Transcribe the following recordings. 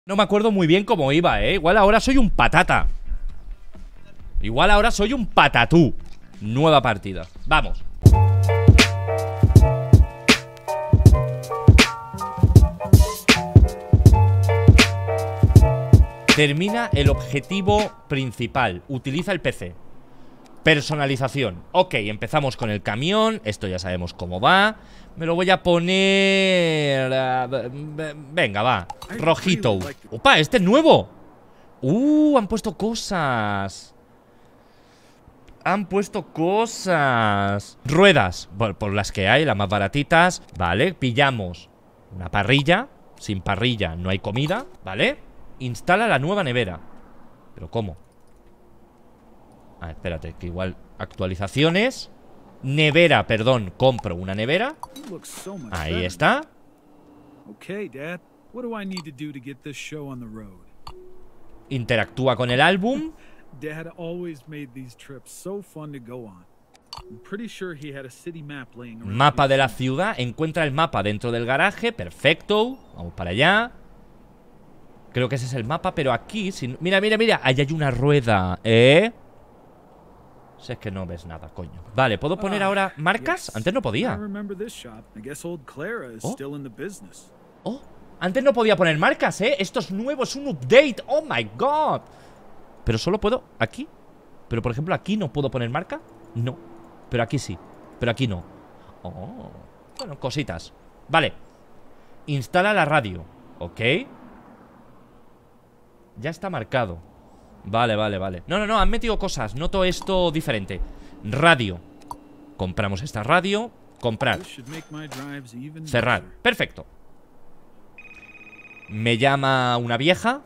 No me acuerdo muy bien cómo iba, ¿eh? Igual ahora soy un patata. Igual ahora soy un patatú. Nueva partida. Vamos. Termina el objetivo principal. Utiliza el PC. Personalización. Ok, empezamos con el camión. Esto ya sabemos cómo va. Me lo voy a poner... venga, va. Rojito. Opa, este es nuevo. Han puesto cosas. Han puesto cosas. Ruedas, por las que hay, las más baratitas. Vale, pillamos una parrilla. Sin parrilla no hay comida, ¿vale? Instala la nueva nevera. ¿Pero cómo? Espérate, que igual actualizaciones. Nevera, perdón, compro una nevera. Ahí está. Interactúa con el álbum. Mapa de la ciudad. Encuentra el mapa dentro del garaje. Perfecto. Vamos para allá. Creo que ese es el mapa, pero aquí... Mira, mira, mira. Ahí hay una rueda. Si es que no ves nada, coño. Vale, ¿puedo poner ahora marcas? Antes no podía. Antes no podía poner marcas, ¿eh? Esto es nuevo, es un update. Oh my god. Pero solo puedo aquí. Pero por ejemplo aquí no puedo poner marca. No, pero aquí sí. Pero aquí no. Bueno, cositas. Vale. Instala la radio. Ok. Ya está marcado. Vale, vale, vale. No, no, no, han metido cosas. Noto esto diferente. Radio. Compramos esta radio. Comprar. Cerrar. Perfecto. Me llama una vieja.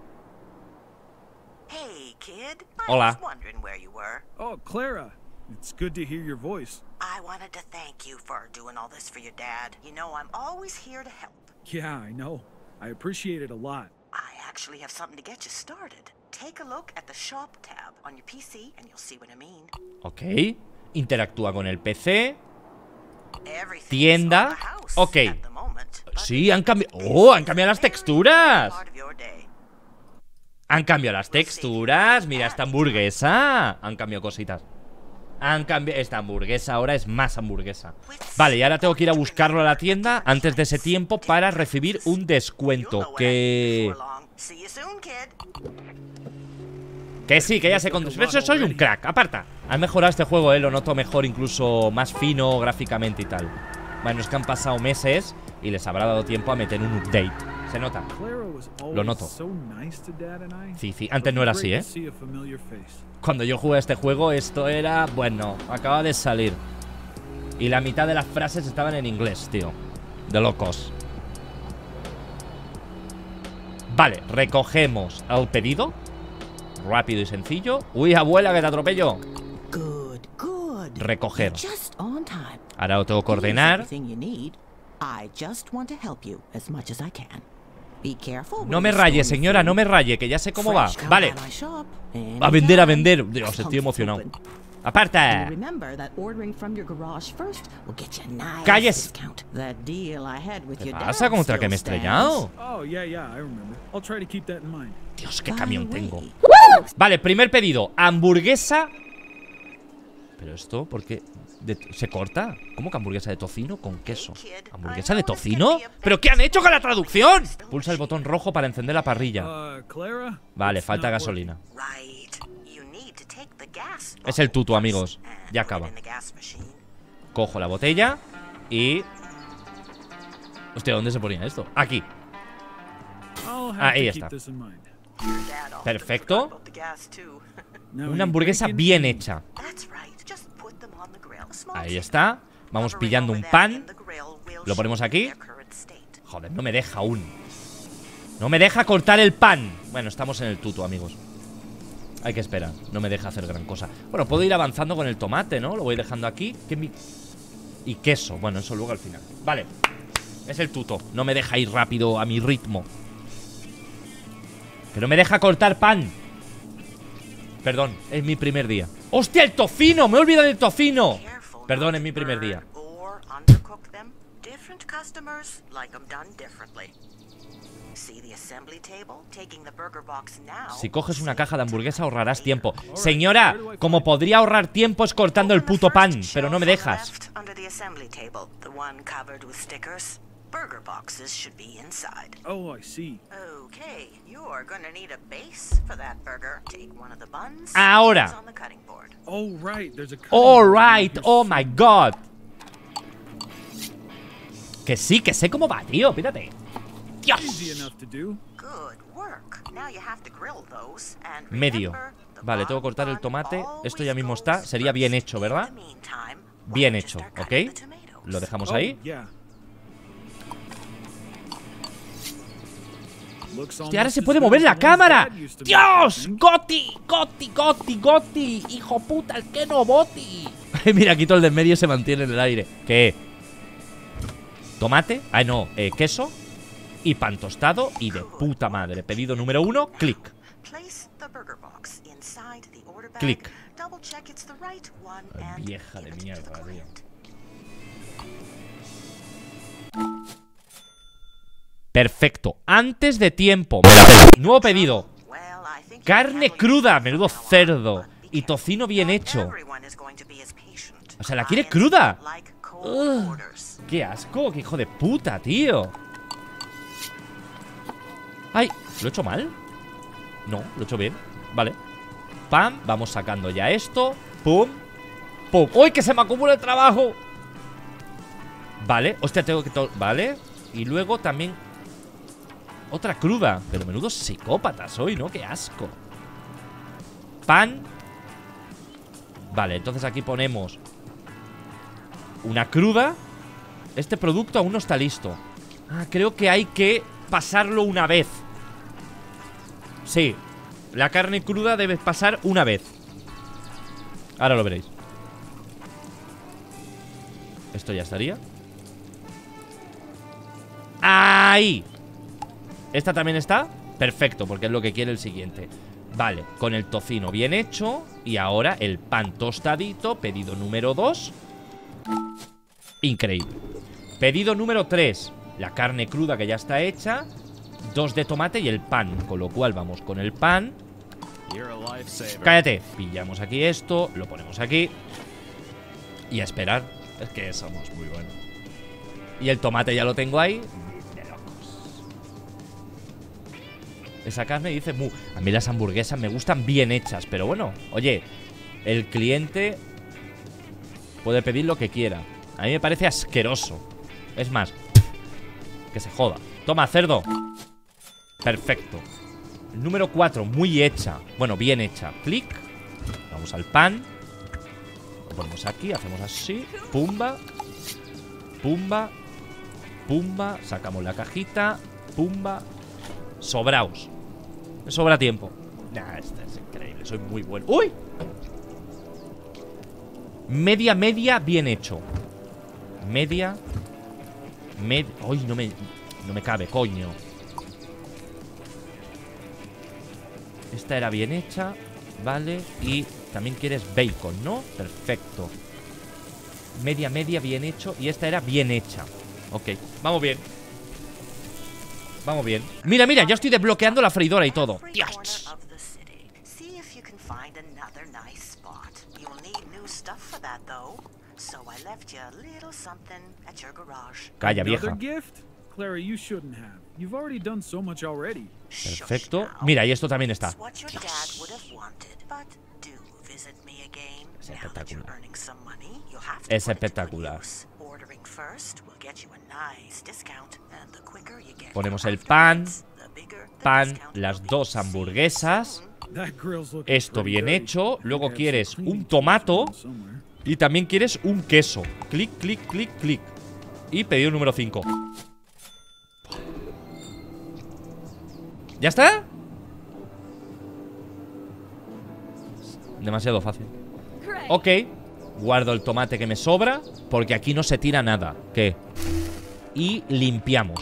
Hola. Oh, Clara. It's good to hear your voice. I wanted to thank you for doing all this for your dad. You know, I'm always here to help. Yeah, I know. I appreciate it a lot. I actually have something to get you started. Take a look at the shop tab on your PC and you'll see what I mean. Ok. Interactúa con el PC. Tienda. Ok. Sí, han cambiado. ¡Oh! Han cambiado las texturas. Han cambiado las texturas. Mira, esta hamburguesa. Han cambiado cositas. Han cambiado. Esta hamburguesa ahora es más hamburguesa. Vale, y ahora tengo que ir a buscarlo a la tienda antes de ese tiempo para recibir un descuento. Que sí, que ya sé con... Eso soy un crack, aparta. Han mejorado este juego, lo noto mejor, incluso más fino gráficamente y tal. Bueno, es que han pasado meses y les habrá dado tiempo a meter un update. Se nota. Lo noto. Sí, sí, antes no era así, ¿eh? Cuando yo jugué a este juego, esto era... Bueno, acaba de salir. Y la mitad de las frases estaban en inglés, tío. De locos. Vale, recogemos el pedido. Rápido y sencillo. Uy, abuela, que te atropello. Recoger. Ahora lo tengo que ordenar. No me raye, señora, no me raye, que ya sé cómo va. Vale. A vender, a vender. Dios, estoy emocionado. ¡Aparta! ¡Calles! ¿Qué pasa? ¿Contra que me he estrellado? Dios, qué camión tengo. Vale, primer pedido. Hamburguesa. ¿Pero esto por qué? ¿Se corta? ¿Cómo que hamburguesa de tocino con queso? ¿Hamburguesa de tocino? ¿Pero qué han hecho con la traducción? Pulsa el botón rojo para encender la parrilla. Vale, falta gasolina. Es el tutu, amigos. Ya acaba. Cojo la botella y... Hostia, ¿dónde se ponía esto? Aquí. Ahí está. Perfecto. Una hamburguesa bien hecha. Ahí está. Vamos pillando un pan. Lo ponemos aquí. Joder, no me deja aún. No me deja cortar el pan. Bueno, estamos en el tutu, amigos. Hay que esperar, no me deja hacer gran cosa. Bueno, puedo ir avanzando con el tomate, ¿no? Lo voy dejando aquí. Y queso, bueno, eso luego al final. Vale, es el tuto. No me deja ir rápido a mi ritmo. Que no me deja cortar pan. Perdón, es mi primer día. ¡Hostia, el tocino! ¡Me he olvidado del tocino! Perdón, es mi primer día. Si coges una caja de hamburguesa ahorrarás tiempo. Señora, como podría ahorrar tiempo es cortando el puto pan, pero no me dejas. Burger boxes should be inside. Oh, I see. Okay, you are going to need a base for that burger. Take one of the buns. Ahora. On the cutting board. Oh, right, there's a all right, oh my god. Que sí, que sé cómo va, tío, pírate. Dios. Medio. Vale, tengo que cortar el tomate. Esto ya mismo está. Sería bien hecho, ¿verdad? Bien hecho, ¿ok? Lo dejamos ahí. Hostia, ahora se puede mover la cámara. ¡Dios! ¡Goti! ¡Goti! ¡Goti! ¡Goti! ¡Hijo puta! ¡El que no boti! Mira, quito el de en medio y se mantiene en el aire. ¿Qué? Tomate. Ah, no. Queso. Y pan tostado. Y de puta madre. Pedido número 1. Clic. Clic. Ay, vieja de mierda, tío. Perfecto, antes de tiempo. Nuevo pedido. Carne cruda, menudo cerdo. Y tocino bien hecho. O sea, ¿la quiere cruda? ¡Qué asco! ¡Qué hijo de puta, tío! ¡Ay! ¿Lo he hecho mal? No, lo he hecho bien. Vale. Pam, vamos sacando ya esto. Pum. Pum. ¡Uy, que se me acumula el trabajo! Vale, hostia, tengo que... Vale. Y luego también... Otra cruda. Pero menudo psicópata soy, ¿no? ¡Qué asco! Pan. Vale, entonces aquí ponemos una cruda. Este producto aún no está listo. Ah, creo que hay que pasarlo una vez. Sí, la carne cruda debe pasar una vez. Ahora lo veréis. Esto ya estaría. ¡Ahí! Esta también está. Perfecto, porque es lo que quiere el siguiente. Vale, con el tocino bien hecho. Y ahora el pan tostadito. Pedido número 2. Increíble. Pedido número 3. La carne cruda que ya está hecha. 2 de tomate y el pan. Con lo cual vamos con el pan. Cállate. Pillamos aquí esto. Lo ponemos aquí. Y a esperar. Es que somos muy buenos. Y el tomate ya lo tengo ahí. De locos. Esa carne dice... A mí las hamburguesas me gustan bien hechas. Pero bueno, oye, el cliente puede pedir lo que quiera. A mí me parece asqueroso. Es más, que se joda. Toma, cerdo. Perfecto. Número 4, muy hecha. Bueno, bien hecha. Clic. Vamos al pan. Lo ponemos aquí, hacemos así. Pumba. Pumba. Pumba. Sacamos la cajita. Pumba. Sobraos. Me sobra tiempo. Nah, esto es increíble, soy muy bueno. ¡Uy! Media, media, bien hecho. Media. ¡Uy! No me cabe, coño. Esta era bien hecha. Vale. Y también quieres bacon, ¿no? Perfecto. Media, media, bien hecho. Y esta era bien hecha. Ok, vamos bien. Vamos bien. Mira, mira, ya estoy desbloqueando la freidora y todo. ¡Dios! Calla, vieja. Perfecto. Mira, y esto también está. Es espectacular. Es espectacular. Ponemos el pan. Pan, las 2 hamburguesas. Esto bien hecho. Luego quieres un tomato. Y también quieres un queso. Clic, clic, clic, clic. Y pedido número 5. ¿Ya está? Demasiado fácil. Ok. Guardo el tomate que me sobra, porque aquí no se tira nada. ¿Qué? Y limpiamos.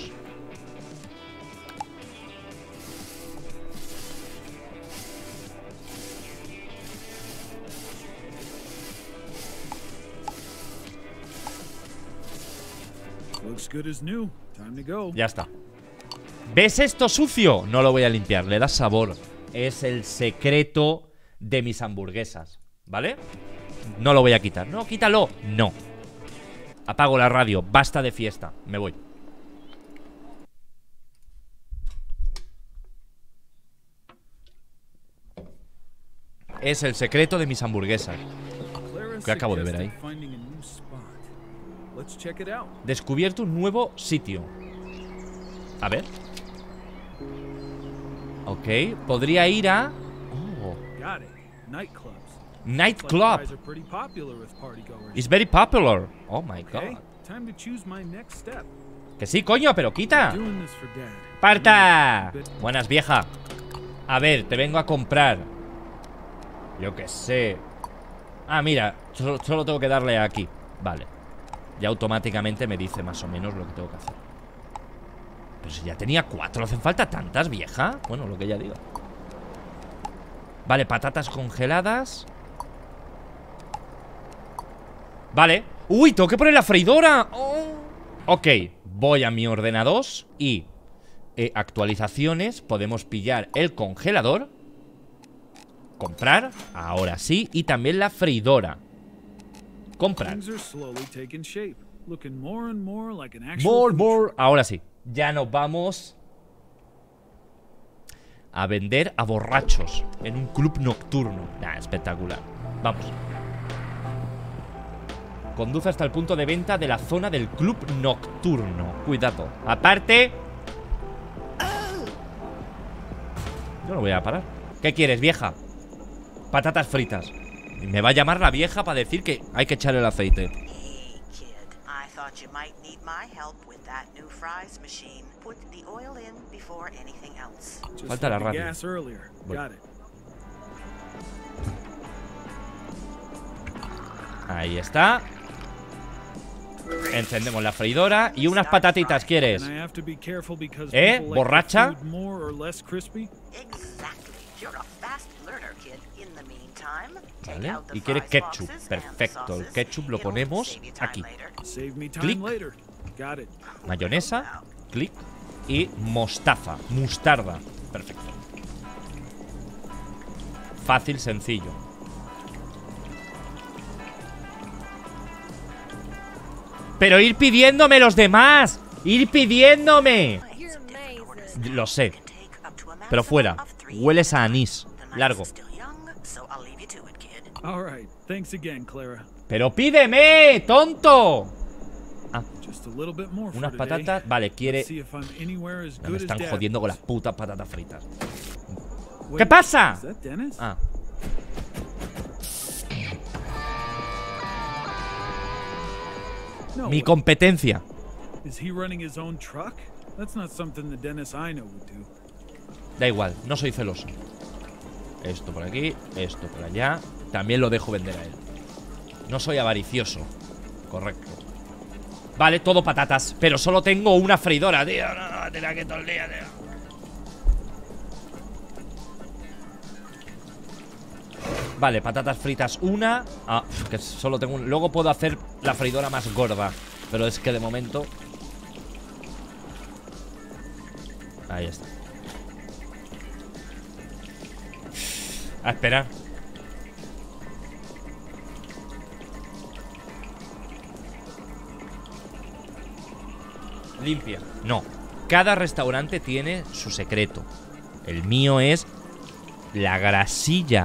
Ya está. ¿Ves esto sucio? No lo voy a limpiar, le da sabor. Es el secreto de mis hamburguesas, ¿vale? No lo voy a quitar. No, quítalo. No. Apago la radio, basta de fiesta. Me voy. Es el secreto de mis hamburguesas. ¿Qué acabo de ver ahí? Descubierto un nuevo sitio. A ver. Ok, podría ir a... Oh. Nightclub. It's very popular. Oh my god. Que sí, coño, pero quita. ¡Parta! Buenas, vieja. A ver, te vengo a comprar. Yo qué sé. Ah, mira, solo tengo que darle aquí. Vale. Ya automáticamente me dice más o menos lo que tengo que hacer. Pero si ya tenía 4, ¿hacen falta tantas, vieja? Bueno, lo que ella diga. Vale, patatas congeladas. Vale. ¡Uy, tengo que poner la freidora! Oh. Ok, voy a mi ordenador y actualizaciones. Podemos pillar el congelador. Comprar, ahora sí. Y también la freidora. Comprar. More. Ahora sí. Ya nos vamos a vender a borrachos en un club nocturno. Nah, espectacular. Vamos. Conduce hasta el punto de venta de la zona del club nocturno. Cuidado. Aparte. Yo no voy a parar. ¿Qué quieres, vieja? Patatas fritas. Me va a llamar la vieja para decir que hay que echar el aceite. Falta la radio. Bueno. Ahí está. Encendemos la freidora. Y unas patatitas, ¿quieres? ¿Borracha? Vale, y quiere ketchup. Perfecto, el ketchup lo ponemos aquí. Clic. Mayonesa. Clic. Y mostaza. Mustarda. Perfecto. Fácil, sencillo. Pero ir pidiéndome los demás. Ir pidiéndome. Lo sé. Pero fuera. Hueles a anís. Largo. Pero pídeme, tonto. Ah, unas patatas. Vale, quiere. No, me están jodiendo con las putas patatas fritas. ¿Qué pasa? Ah. Mi competencia. Da igual, no soy celoso. Esto por aquí, esto por allá. También lo dejo vender a él. No soy avaricioso. Correcto. Vale, todo patatas. Pero solo tengo una freidora, tío. No, te la que todo el día, tío. Vale, patatas fritas una. Ah, que solo tengo un... Luego puedo hacer la freidora más gorda. Pero es que de momento... Ahí está. A esperar. Limpia. No. Cada restaurante tiene su secreto. El mío es la grasilla.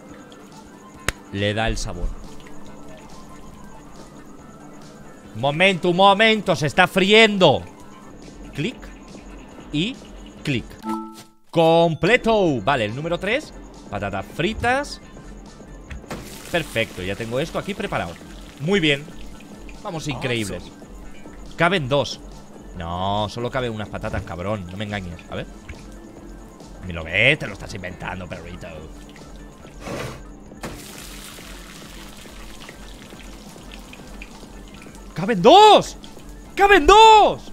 Le da el sabor. Momento, un momento. Se está friendo. Clic. Y clic. Completo. Vale, el número 3. Patatas fritas. Perfecto, ya tengo esto aquí preparado. Muy bien. Vamos, increíbles. Caben 2. No, solo caben unas patatas, cabrón. No me engañes, a ver. ¿Me lo ves? Te lo estás inventando, perrito. ¡Caben 2! ¡Caben 2!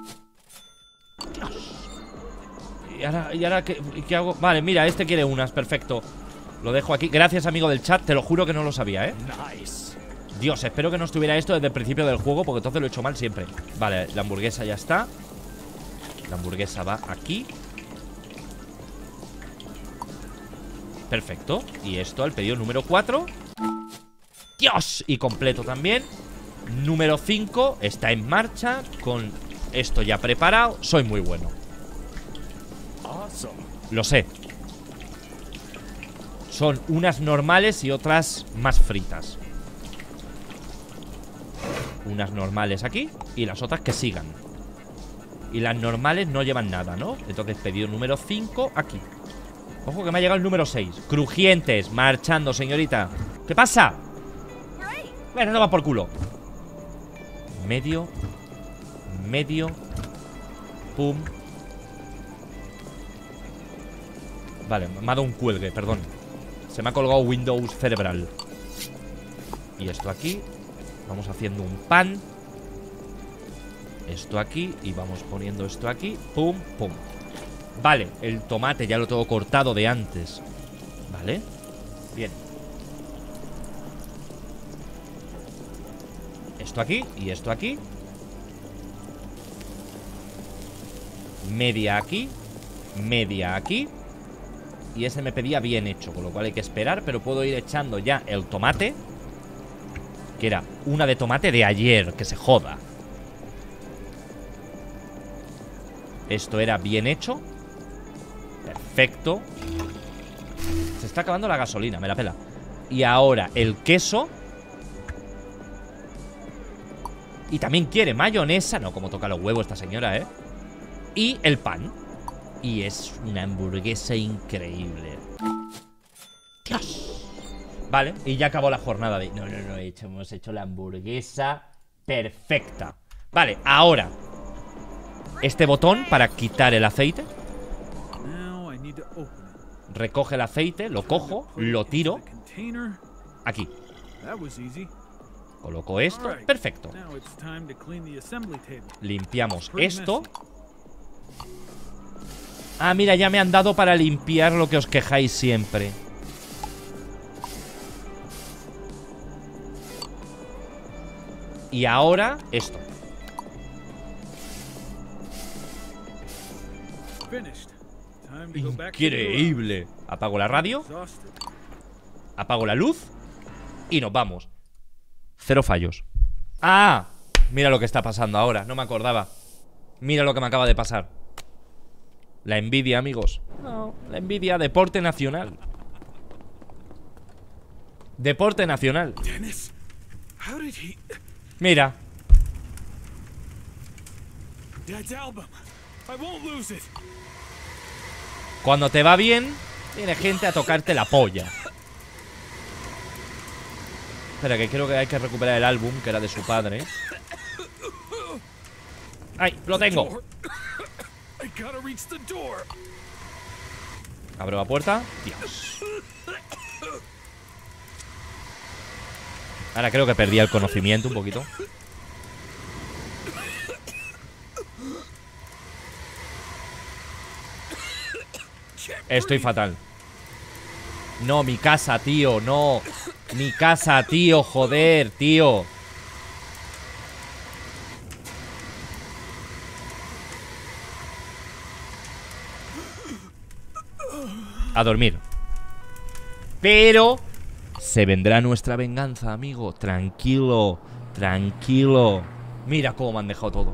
¿Y ahora qué hago? Vale, mira, este quiere unas, perfecto. Lo dejo aquí. Gracias, amigo del chat, te lo juro que no lo sabía, ¿eh? Dios, espero que no estuviera esto desde el principio del juego, porque entonces lo he hecho mal siempre. Vale, la hamburguesa ya está. La hamburguesa va aquí. Perfecto. Y esto al pedido número 4. ¡Dios! Y completo también. Número 5 está en marcha. Con esto ya preparado. Soy muy bueno. Lo sé. Son unas normales y otras más fritas. Unas normales aquí y las otras que sigan. Y las normales no llevan nada, ¿no? Entonces pedido número 5 aquí. Ojo que me ha llegado el número 6. Crujientes, marchando, señorita. ¿Qué pasa? Bueno, no va por culo. Medio. Medio. Pum. Vale, me ha dado un cuelgue, perdón. Se me ha colgado Windows cerebral. Y esto aquí. Vamos haciendo un pan. Esto aquí. Y vamos poniendo esto aquí. Pum, pum. Vale, el tomate ya lo tengo cortado de antes. Vale. Bien. Esto aquí y esto aquí. Media aquí. Media aquí. Y ese me pedía bien hecho, con lo cual hay que esperar. Pero puedo ir echando ya el tomate, que era una de tomate de ayer. Que se joda. Esto era bien hecho. Perfecto. Se está acabando la gasolina, me la pela. Y ahora el queso. Y también quiere mayonesa. No, como toca los huevos esta señora, ¿eh? Y el pan. Y es una hamburguesa increíble. Dios. Vale, y ya acabó la jornada de... No, hemos hecho la hamburguesa perfecta. Vale, ahora este botón para quitar el aceite. Recoge el aceite, lo cojo, lo tiro aquí. Coloco esto, perfecto. Limpiamos esto. Ah, mira, ya me han dado para limpiar lo que os quejáis siempre. Y ahora esto. Increíble. Apago la radio. Apago la luz. Y nos vamos. Cero fallos. ¡Ah! Mira lo que está pasando ahora. No me acordaba. Mira lo que me acaba de pasar. La envidia, amigos. No, la envidia, deporte nacional. Deporte nacional. Mira. Cuando te va bien, viene gente a tocarte la polla. Espera, que creo que hay que recuperar el álbum, que era de su padre. ¡Ay! ¡Lo tengo! Abro la puerta. Dios. Ahora creo que perdí el conocimiento un poquito. Estoy fatal. No, mi casa, tío, no. Mi casa, tío, joder, tío. A dormir. Pero se vendrá nuestra venganza, amigo. Tranquilo, tranquilo. Mira cómo me han dejado todo.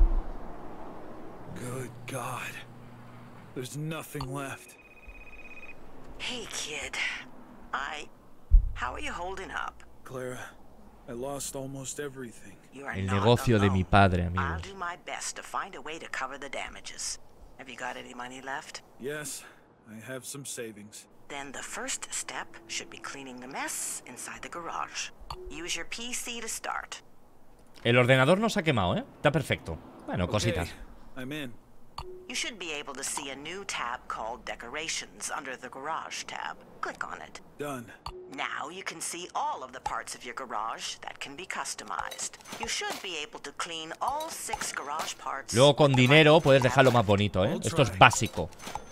Good God. There's nothing left. Hey, kid. How are you holding up? Clara, I lost almost everything. El negocio de mi padre, amigo. I'll do my best to find a way to cover the damages. Have you got any money left? Yes, I have some savings. Then the first step should be cleaning the mess inside the garage. Use your PC to start. El ordenador no se ha quemado, ¿eh? Está perfecto. Bueno, cositas. I'm in. You should be able to see a new tab called Decorations under the Garage tab. Click on it. Done. Now you can see all of the parts of your garage that can be customized. You should be able to clean all 6 garage parts. Luego con dinero puedes dejarlo más bonito, ¿eh? Esto es básico.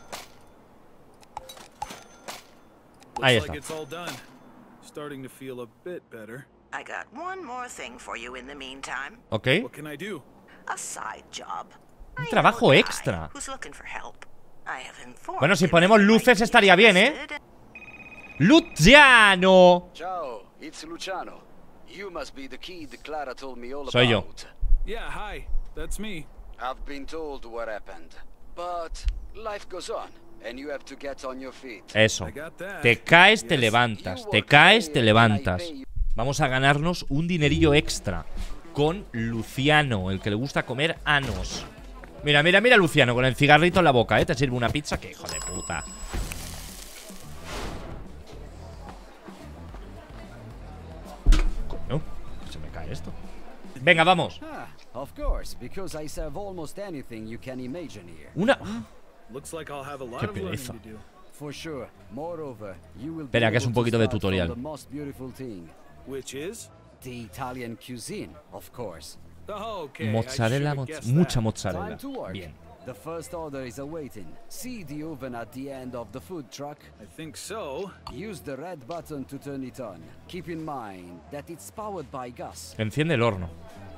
Ahí está. Starting to feel a bit better. I got one more thing for you in the meantime. Ok. What can I do? A side job. Un trabajo extra. Bueno, si ponemos luces estaría bien, ¿eh? ¡Luciano! Ciao, it's Luciano. You must be the kid Clara told me all about. Soy yo. Yeah, hi. That's me. I've been told what happened, but life goes on, and you have to get on your feet. Eso. Te caes, te levantas. Te caes, te levantas. Vamos a ganarnos un dinerillo extra con Luciano, el que le gusta comer anos. Mira, mira, mira, Luciano, con el cigarrito en la boca, ¿eh? Te sirve una pizza, que hijo de puta. Coño, se me cae esto. Venga, vamos. Una... Qué pereza. Espera, que es un poquito de tutorial. Mozzarella, mucha mozzarella. Bien. The first order is awaiting. See the oven at the end of the food truck? I think so. Use the red button to turn it on. Keep in mind that it's powered by gas. Enciende el horno.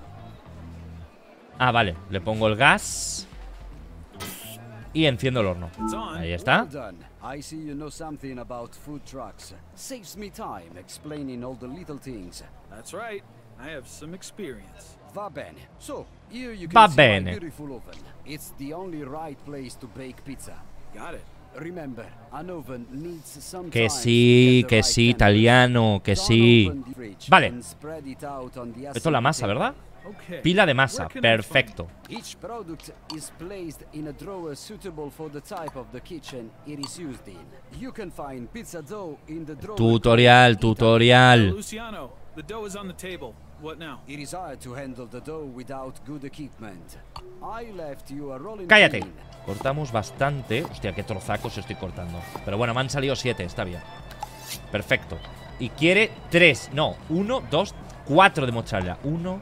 Ah, vale. Le pongo el gas y enciendo el horno. Ahí está. I see you know something about food trucks. Saves me time explaining all the little things. That's right. I have some experience. Va bene. So, here you can see my beautiful oven. It's the only right place to bake pizza. Got it. Remember, an oven needs some que sí, italiano, que sí. Vale. Esto es la masa, ¿verdad? Pila de masa, perfecto. Each product is placed in a drawer suitable for the type of the kitchen it is used in. You can find pizza dough in the drawer. Tutorial, tutorial. Luciano, the dough is on the table. What now? It is hard to handle the dough without good equipment. I left you a rolling. Cállate. Cortamos bastante. Hostia, qué trozacos estoy cortando. Pero bueno, me han salido 7, está bien. Perfecto. Y quiere 3, no, 1, 2, 4 de mozzarella. 1,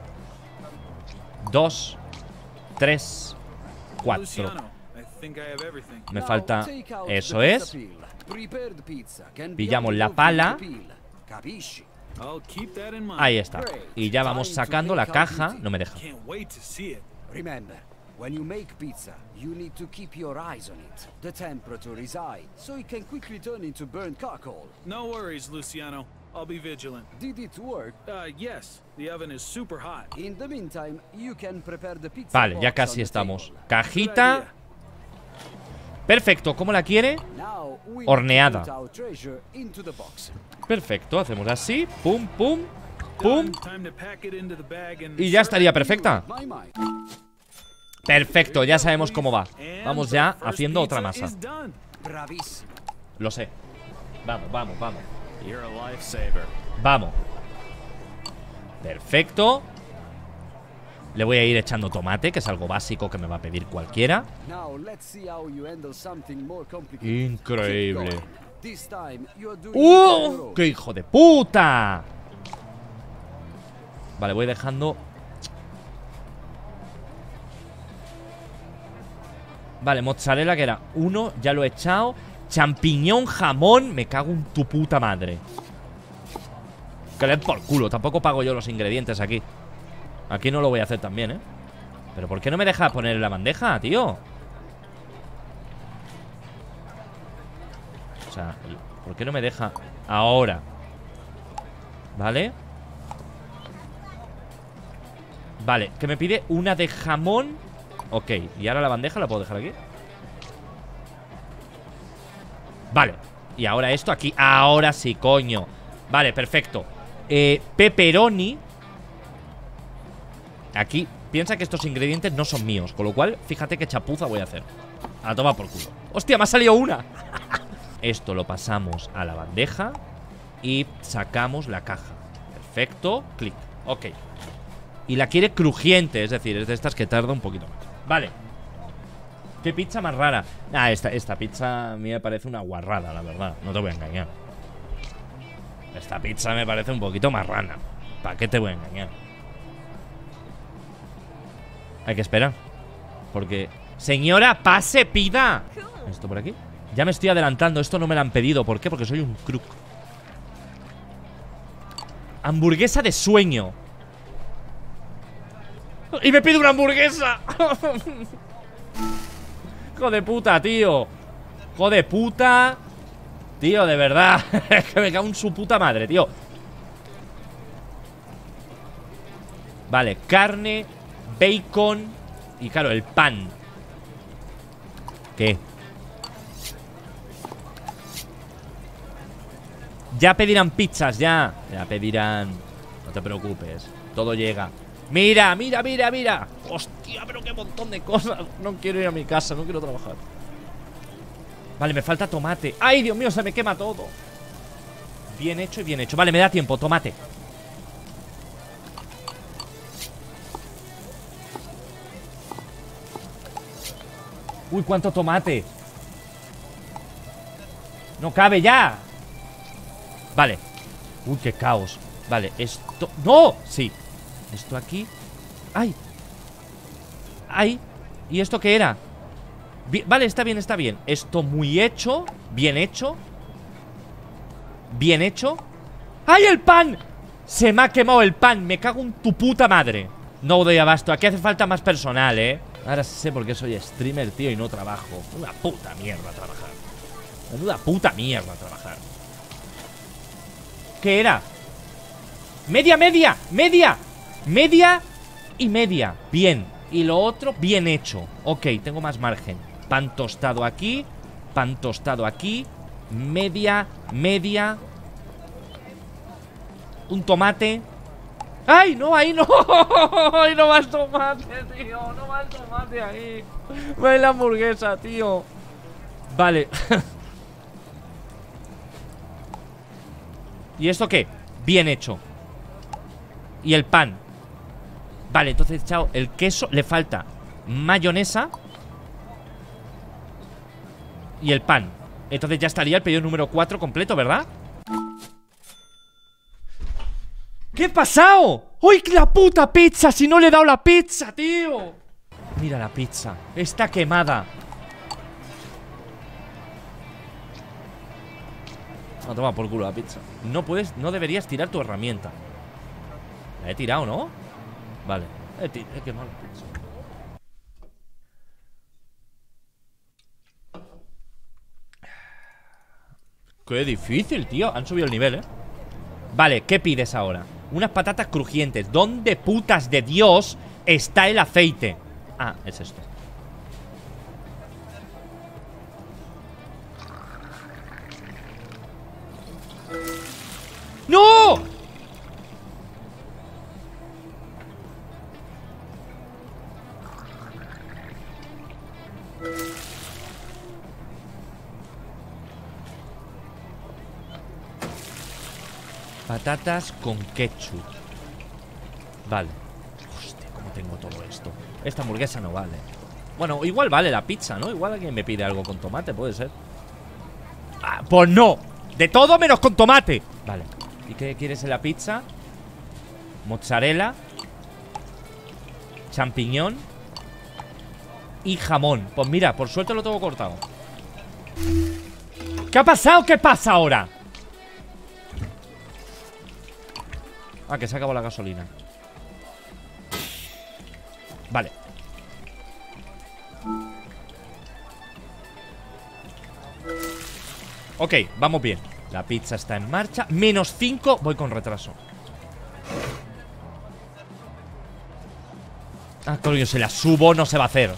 2, 3, 4. Me falta... Eso es. Pillamos la pala. Ahí está. Y ya vamos sacando la caja. No me deja. When you make pizza, you need to keep your eyes on it. The temperature is high, so it can quickly turn into burnt charcoal. No worries, Luciano. I'll be vigilant. Did it work? Yes. The oven is super hot. In the meantime, you can prepare the pizza. Vale, ya casi estamos. Cajita. Perfecto, ¿cómo la quiere? Horneada. Perfecto, hacemos así. Pum, pum, pum. Y ya estaría perfecta. Perfecto, ya sabemos cómo va. Vamos ya haciendo otra masa. Lo sé. Vamos, vamos, vamos. Vamos. Perfecto. Le voy a ir echando tomate, que es algo básico que me va a pedir cualquiera. Increíble. ¡Qué hijo de puta! Vale, voy dejando... Vale, mozzarella que era 1, ya lo he echado. Champiñón, jamón, me cago en tu puta madre. Que le den por culo, tampoco pago yo los ingredientes aquí. Aquí no lo voy a hacer también, ¿eh? Pero ¿por qué no me deja poner en la bandeja, tío? O sea, ¿por qué no me deja ahora? ¿Vale? Vale, que me pide una de jamón. Ok, y ahora la bandeja la puedo dejar aquí. Vale, y ahora esto aquí. Ahora sí, coño. Vale, perfecto. Pepperoni. Aquí, piensa que estos ingredientes no son míos, con lo cual, fíjate qué chapuza voy a hacer. A tomar por culo. ¡Hostia, me ha salido una! Esto lo pasamos a la bandeja y sacamos la caja. Perfecto, clic, ok. Y la quiere crujiente, es decir, es de estas que tarda un poquito más. Vale. ¿Qué pizza más rara? Ah, esta pizza a mí me parece una guarrada, la verdad. No te voy a engañar. Esta pizza me parece un poquito marrana. ¿Para qué te voy a engañar? Hay que esperar. Porque... Señora, pase, pida. ¿Esto por aquí? Ya me estoy adelantando. Esto no me lo han pedido. ¿Por qué? Porque soy un crook. Hamburguesa de sueño. Y me pide una hamburguesa. Hijo de puta, tío. Hijo de puta. Tío, de verdad. Que me cago en su puta madre, tío. Vale, carne, bacon y claro, el pan. ¿Qué? Ya pedirán pizzas, ya. Ya pedirán. No te preocupes, todo llega. Mira, mira, mira, mira. Hostia, pero qué montón de cosas. No quiero ir a mi casa, no quiero trabajar. Vale, me falta tomate. ¡Ay, Dios mío, se me quema todo! Bien hecho y bien hecho. Vale, me da tiempo, tomate. Uy, cuánto tomate. No cabe ya. Vale. Uy, qué caos. Vale, esto... ¡No! Sí. Esto aquí. ¡Ay! ¡Ay! ¿Y esto qué era? Vale, está bien, está bien. Esto muy hecho. Bien hecho. Bien hecho. ¡Ay, el pan! Se me ha quemado el pan. Me cago en tu puta madre. No doy abasto. Aquí hace falta más personal, ¿eh? Ahora sé por qué soy streamer, tío, y no trabajo. Una puta mierda trabajar. Menuda puta mierda trabajar. ¿Qué era? Media, media, media. Media y media. Bien. Y lo otro, bien hecho. Ok, tengo más margen. Pan tostado aquí. Pan tostado aquí. Media, media. Un tomate. ¡Ay, no! ¡Ahí no! ¡Ahí no más tomate, tío! No más tomate ahí. Ve la hamburguesa, tío. Vale. ¿Y esto qué? Bien hecho. Y el pan. Vale, entonces, chao. El queso, le falta mayonesa y el pan. Entonces ya estaría el pedido número 4 completo, ¿verdad? ¿Qué ha pasado? ¡Uy, la puta pizza! Si no le he dado la pizza, tío. Mira la pizza. Está quemada. No, toma por culo la pizza. No puedes, no deberías tirar tu herramienta. La he tirado, ¿no? Vale. He quemado la pizza. Qué difícil, tío. Han subido el nivel, ¿eh? Vale, ¿qué pides ahora? Unas patatas crujientes. ¿Dónde putas de Dios está el aceite? Ah, es esto. ¡No! Patatas con ketchup. Vale. Hostia, cómo tengo todo esto. Esta hamburguesa no vale. Bueno, igual vale la pizza, ¿no? Igual alguien me pide algo con tomate, puede ser. Ah, pues no. De todo menos con tomate. Vale. ¿Y qué quieres en la pizza? Mozzarella, champiñón y jamón. Pues mira, por suerte lo tengo cortado. ¿Qué ha pasado? ¿Qué pasa ahora? Ah, que se ha acabado la gasolina. Vale. Ok, vamos bien. La pizza está en marcha. Menos 5, voy con retraso. Ah, coño, si la subo no se va a hacer.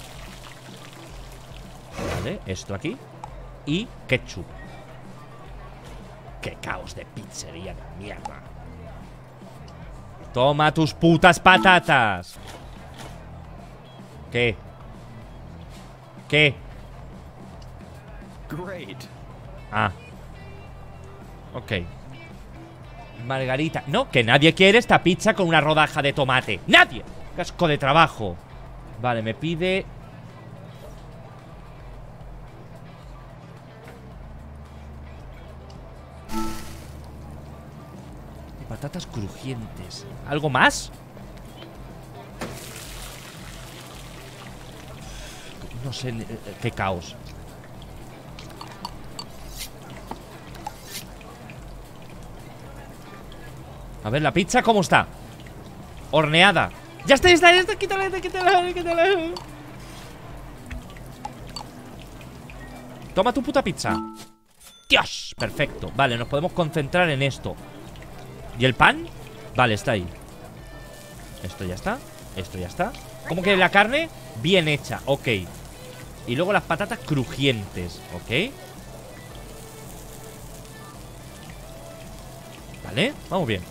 Vale, esto aquí. Y ketchup. Qué caos de pizzería de mierda. Toma tus putas patatas. ¿Qué? ¿Qué? Great. Ah. Ok. Margarita. No, que nadie quiere esta pizza con una rodaja de tomate. ¡Nadie! Casco de trabajo. Vale, me pide... Patatas crujientes. ¿Algo más? No sé, qué caos. A ver, la pizza, ¿cómo está? Horneada. Ya está, ya está, ya está. Quítala, quítala, quítala. Toma tu puta pizza. Dios, perfecto. Vale, nos podemos concentrar en esto. ¿Y el pan? Vale, está ahí. Esto ya está. Esto ya está. ¿Cómo que la carne? Bien hecha, ok. Y luego las patatas crujientes, ok. Vale, vamos bien.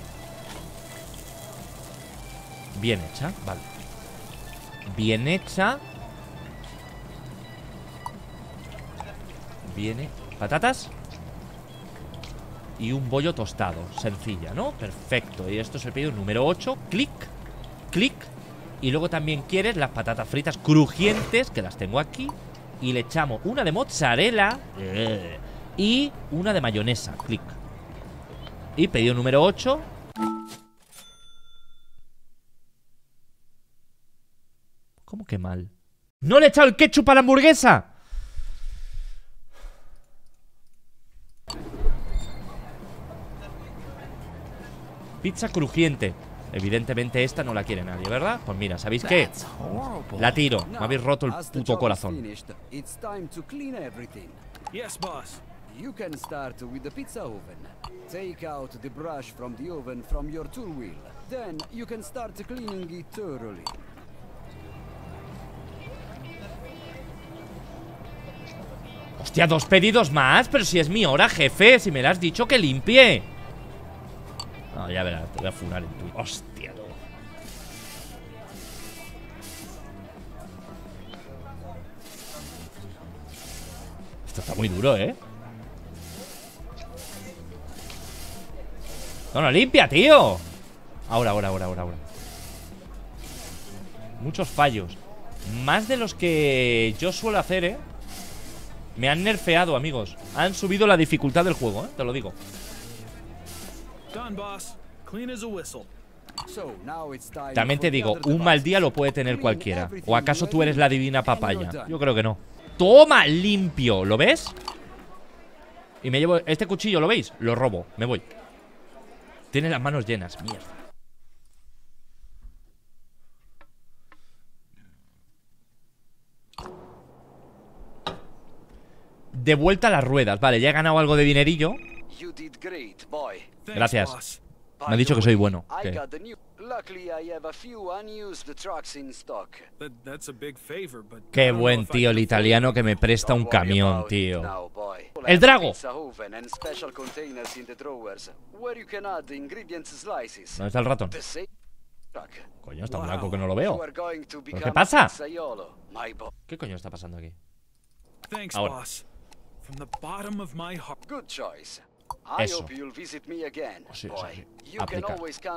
Bien hecha, vale. Bien hecha. Viene patatas y un bollo tostado. Sencilla, ¿no? Perfecto. Y esto es el pedido número 8. Clic, clic. Y luego también quieres las patatas fritas crujientes, que las tengo aquí. Y le echamos una de mozzarella y una de mayonesa. Clic. Y pedido número 8. ¿Cómo que mal? ¡No le he echado el ketchup a la hamburguesa! Pizza crujiente. Evidentemente esta no la quiere nadie, ¿verdad? Pues mira, ¿sabéis qué? La tiro. Me habéis roto el puto corazón. Yes, boss. You can start with the pizza oven. Take out the brush from the oven from your tool wheel. Then you can start cleaning it thoroughly. Hostia, 2 pedidos más. Pero si es mi hora, jefe. Si me lo has dicho que limpie. No, ya verás, te voy a funar en tu... Hostia, no. Esto está muy duro, ¿eh? No, no, limpia, tío. Ahora. Muchos fallos. Más de los que yo suelo hacer, ¿eh? Me han nerfeado, amigos. Han subido la dificultad del juego, ¿eh? Te lo digo. También te digo, un mal día lo puede tener cualquiera. ¿O acaso tú eres la divina papaya? Yo creo que no. ¡Toma! Limpio, ¿lo ves? Y me llevo este cuchillo, ¿lo veis? Lo robo, me voy. Tiene las manos llenas, mierda. De vuelta a las ruedas. Vale, ya he ganado algo de dinerillo. Gracias. Me ha dicho que soy bueno. ¿Qué? Qué buen tío el italiano que me presta un camión, tío. ¡El Drago! ¿Dónde está el ratón? Coño, está un blanco que no lo veo. ¿Pero qué pasa? ¿Qué coño está pasando aquí? Ahora. Eso. Sí. Aplicar.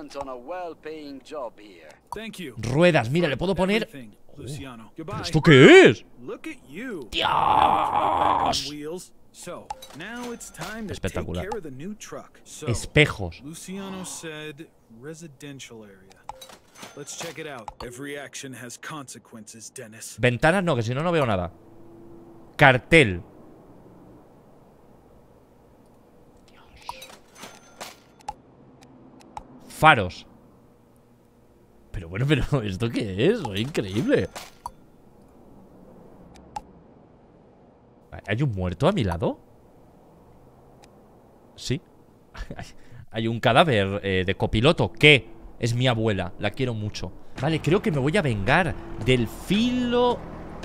Ruedas, mira, le puedo poner... ¿Pero esto qué es? ¡Dios! Espectacular. Espejos. Ventanas no, que si no, no veo nada. Cartel. Faros. Pero bueno, pero ¿esto qué es? Es increíble. ¿Hay un muerto a mi lado? Sí. Hay un cadáver de copiloto. ¿Qué? Es mi abuela, la quiero mucho. Vale, creo que me voy a vengar del filo...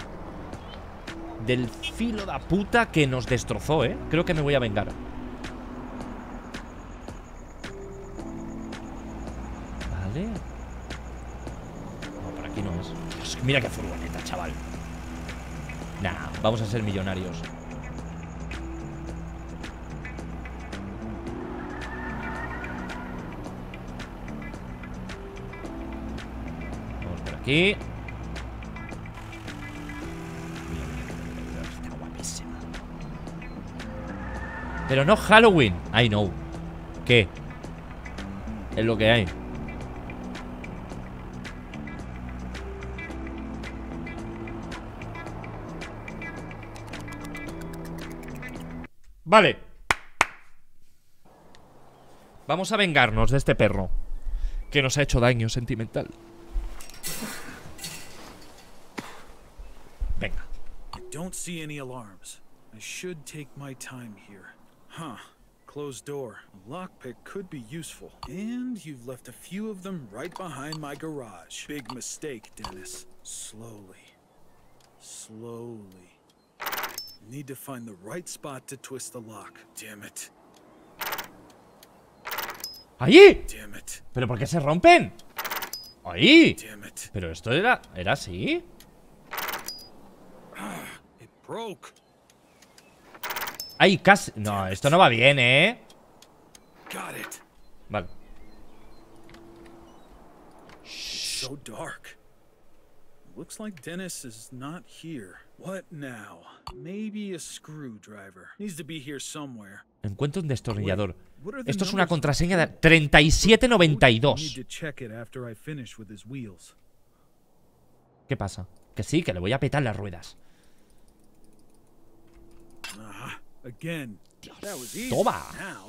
Del filo de puta que nos destrozó, ¿eh? Creo que me voy a vengar. Vale. No, por aquí no es. Dios, mira qué furgoneta, chaval. Nah, vamos a ser millonarios. Vamos por aquí. Está guapísima. Pero no Halloween. I know. ¿Qué? Es lo que hay. Vale. Vamos a vengarnos de este perro que nos ha hecho daño sentimental. Venga. I don't see any alarms. I should take my time here. Huh. Closed door. A lockpick could be useful. And you've left a few of them right behind my garage. Big mistake, Dennis. Slowly. Slowly. Need to find the right spot to twist the lock. Damn it. ¡Ahí! Damn it. ¿Pero por qué se rompen? ¡Ahí! Damn it. ¿Pero esto era así? It broke. ¡Ay, casi! No, esto no va bien, ¿eh? Got it. Vale. So dark. Looks like Dennis is not here. What now? Maybe a screwdriver. Needs to be here somewhere. Encuentro un destornillador. Esto es una contraseña de 3792. ¿Qué pasa? Que sí, que le voy a petar las ruedas. ¡Toma!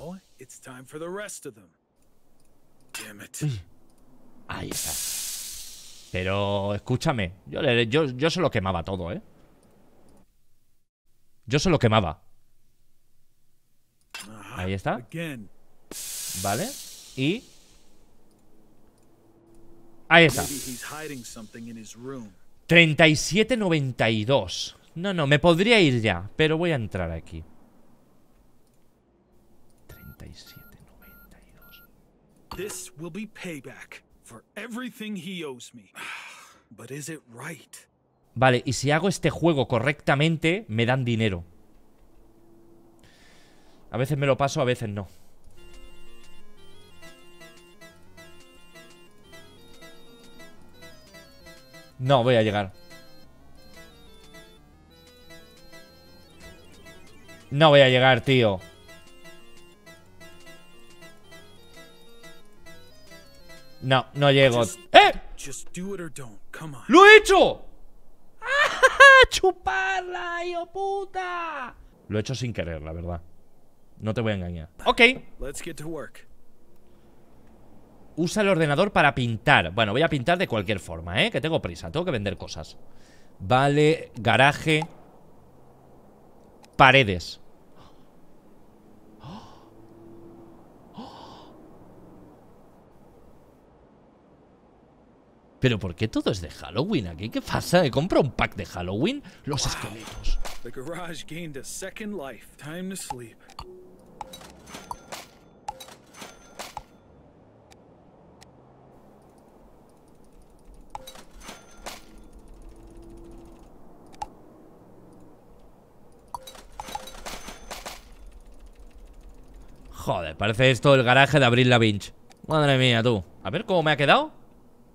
Ahí está. Pero escúchame, yo se lo quemaba todo, ¿eh? Yo se lo quemaba. Ahí está. Vale. Y... ahí está. 3792. No, me podría ir ya, pero voy a entrar aquí. 3792. This will be payback for everything he owes me. But is it right? Vale, y si hago este juego correctamente, me dan dinero. A veces me lo paso, a veces no. No voy a llegar. No voy a llegar, tío. No, no llego. ¡Eh! ¡Lo he hecho! ¡Chuparla, hijo puta! Lo he hecho sin querer, la verdad. No te voy a engañar. Ok. Usa el ordenador para pintar. Bueno, voy a pintar de cualquier forma, que tengo prisa, tengo que vender cosas. Vale, garaje. Paredes. ¿Pero por qué todo es de Halloween aquí? ¿Qué pasa? ¿He comprado un pack de Halloween? Los esqueletos. The garage gained a second life. Time to sleep. Joder, parece esto el garaje de Avril Lavigne. Madre mía, tú. A ver cómo me ha quedado.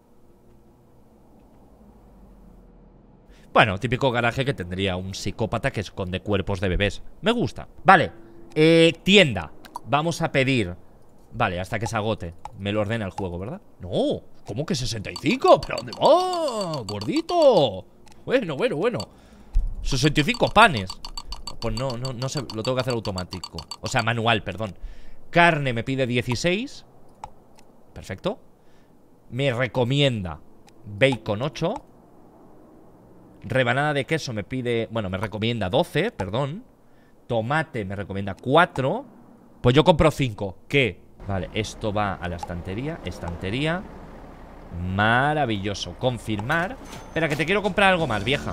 Bueno, típico garaje que tendría un psicópata que esconde cuerpos de bebés. Me gusta. Vale, tienda. Vamos a pedir. Vale, hasta que se agote. Me lo ordena el juego, ¿verdad? No, ¿cómo que 65? ¿Pero dónde va? Gordito. Bueno. 65 panes. Pues no sé, lo tengo que hacer automático. O sea, manual, perdón. Carne me pide 16. Perfecto. Me recomienda bacon 8. Rebanada de queso me pide... bueno, me recomienda 12, perdón. Tomate me recomienda 4. Pues yo compro 5. ¿Qué? Vale, esto va a la estantería. Estantería. Maravilloso. Confirmar. Espera, que te quiero comprar algo más, vieja.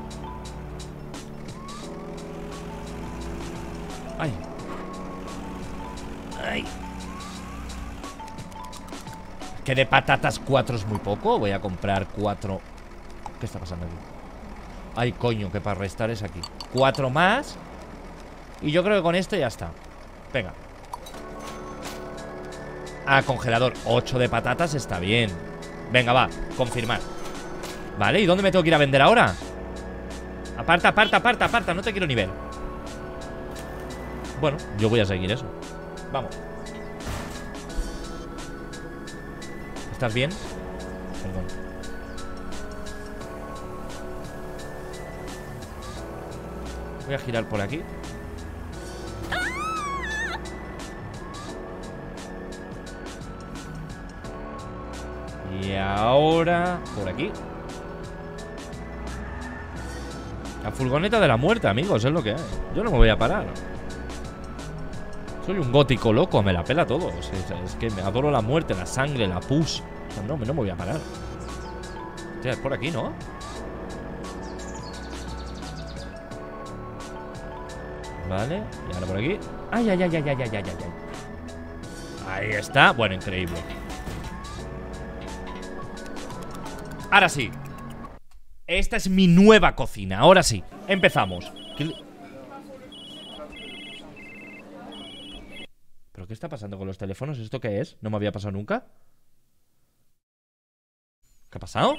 Ay. Que de patatas 4 es muy poco. Voy a comprar 4. ¿Qué está pasando aquí? Ay, coño, que para restar es aquí. 4 más. Y yo creo que con esto ya está. Venga. Ah, congelador. 8 de patatas está bien. Venga, va, confirmar. Vale, ¿y dónde me tengo que ir a vender ahora? Aparta, no te quiero ni ver. Bueno, yo voy a seguir eso. Vamos. ¿Estás bien? Perdón. Voy a girar por aquí. Y ahora, por aquí. La furgoneta de la muerte, amigos, es lo que hay. Yo no me voy a parar. Soy un gótico loco, me la pela todo. Es que me adoro la muerte, la sangre, la pus. O sea, no me voy a parar. Hostia, es por aquí, ¿no? Vale, y ahora por aquí. ¡Ay, ay, ay, ay, ay, ay, ay, ay! Ahí está, bueno, increíble. Ahora sí. Esta es mi nueva cocina, ahora sí. Empezamos. ¿Pero qué está pasando con los teléfonos? ¿Esto qué es? ¿No me había pasado nunca? ¿Qué ha pasado?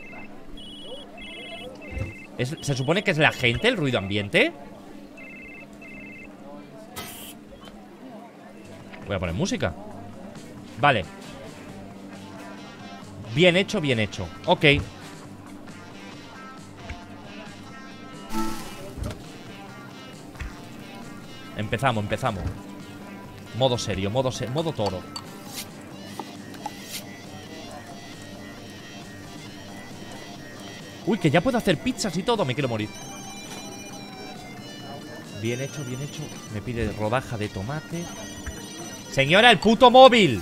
¿Se supone que es la gente, el ruido ambiente? Voy a poner música. Vale. Bien hecho, bien hecho. Ok. Empezamos. Modo serio, modo toro. Uy, que ya puedo hacer pizzas y todo. Me quiero morir. Bien hecho, bien hecho. Me pide rodaja de tomate. Señora, el puto móvil.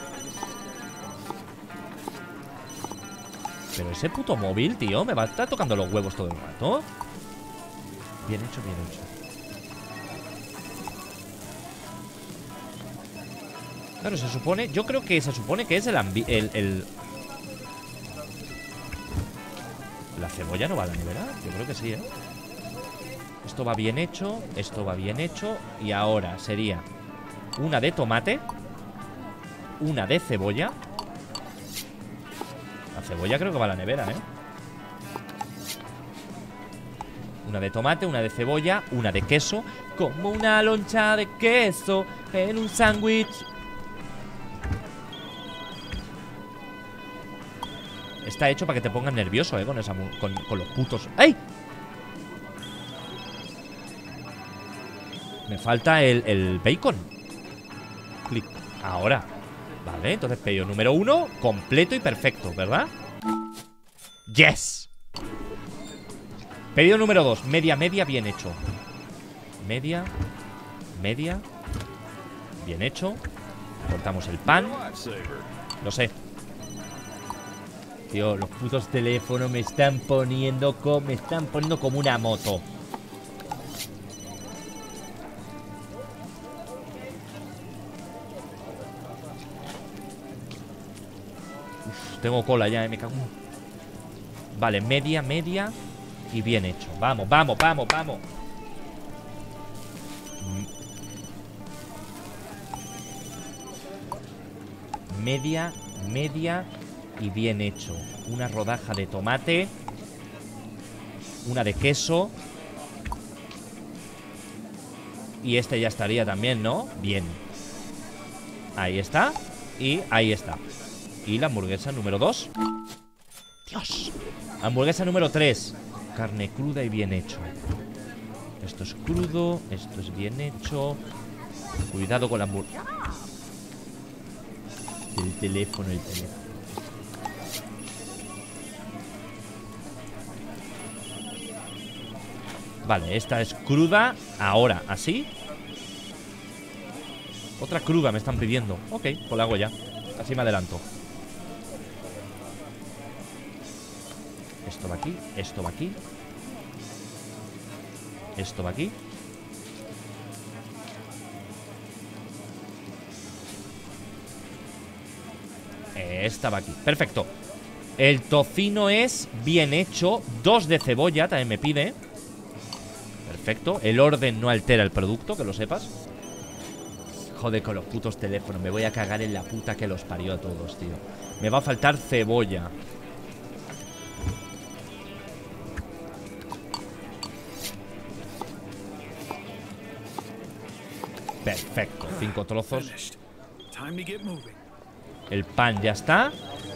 Pero ese puto móvil, tío, me va a estar tocando los huevos todo el rato. Bien hecho, bien hecho. Claro, se supone... Yo creo que se supone que es la cebolla no va a la nevera. Yo creo que sí, ¿eh? Esto va bien hecho. Esto va bien hecho. Y ahora sería una de tomate, una de cebolla. La cebolla creo que va a la nevera, ¿eh? Una de tomate, una de cebolla, una de queso. Como una loncha de queso en un sándwich. Está hecho para que te pongas nervioso, con los putos. ¡Ay! Me falta el bacon. Clic. Ahora. Vale, entonces pedido número 1 completo y perfecto, ¿verdad? ¡Yes! Pedido número 2, media, bien hecho. Media. Bien hecho. Cortamos el pan. Lo sé. Tío, los putos teléfonos me están poniendo como una moto. Uf, tengo cola ya, me cago. Vale, media y bien hecho. Vamos. Media y bien hecho. Una rodaja de tomate, una de queso. Y este ya estaría también, ¿no? Bien. Ahí está. Y ahí está. Y la hamburguesa número 2. Dios. Hamburguesa número 3. Carne cruda y bien hecho. Esto es crudo, esto es bien hecho. Cuidado con la hamburguesa. El teléfono. Vale, esta es cruda. Ahora, así. Otra cruda me están pidiendo. Ok, pues la hago ya. Así me adelanto. Esto va aquí, esto va aquí. Esto va aquí. Esta va aquí, perfecto. El tocino es bien hecho. 2 de cebolla también me pide. Perfecto, el orden no altera el producto, que lo sepas. Joder, con los putos teléfonos. Me voy a cagar en la puta que los parió a todos, tío. Me va a faltar cebolla. Perfecto, 5 trozos. El pan ya está.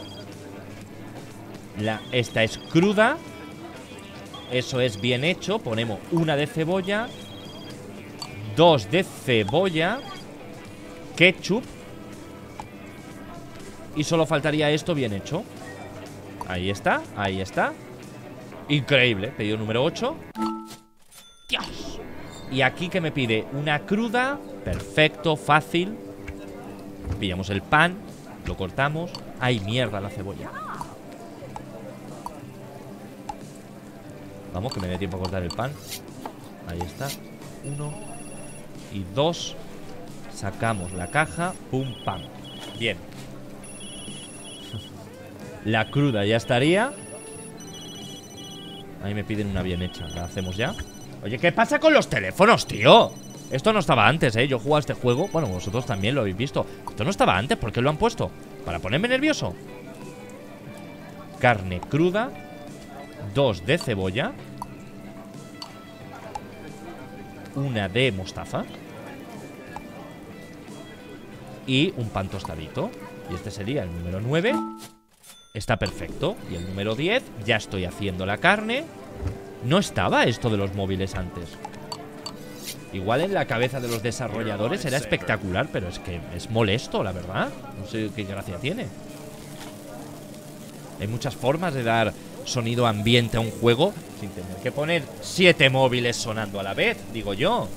Esta es cruda. Eso es bien hecho. Ponemos una de cebolla, 2 de cebolla, ketchup. Y solo faltaría esto bien hecho. Ahí está, ahí está. Increíble, pedido número 8. Dios. Y aquí que me pide una cruda. Perfecto, fácil. Pillamos el pan, lo cortamos. ¡Ay, mierda, la cebolla! Vamos, que me dé tiempo a cortar el pan. Ahí está. 1 y 2. Sacamos la caja. Pum, pam. Bien. La cruda ya estaría. Ahí me piden una bien hecha. La hacemos ya. Oye, ¿qué pasa con los teléfonos, tío? Esto no estaba antes, ¿eh? Yo jugaba este juego. Bueno, vosotros también lo habéis visto. Esto no estaba antes. ¿Por qué lo han puesto? ¿Para ponerme nervioso? Carne cruda. 2 de cebolla. 1 de mostaza. Y un pan tostadito. Y este sería el número 9. Está perfecto. Y el número 10. Ya estoy haciendo la carne. No estaba esto de los móviles antes. Igual en la cabeza de los desarrolladores era espectacular, pero es que es molesto, la verdad. No sé qué gracia tiene. Hay muchas formas de dar sonido ambiente a un juego sin tener que poner 7 móviles sonando a la vez, digo yo.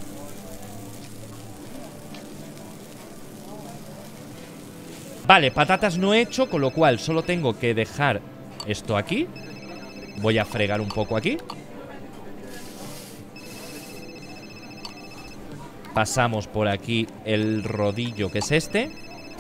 Vale, patatas no he hecho, con lo cual solo tengo que dejar esto aquí. Voy a fregar un poco aquí. Pasamos por aquí el rodillo, que es este.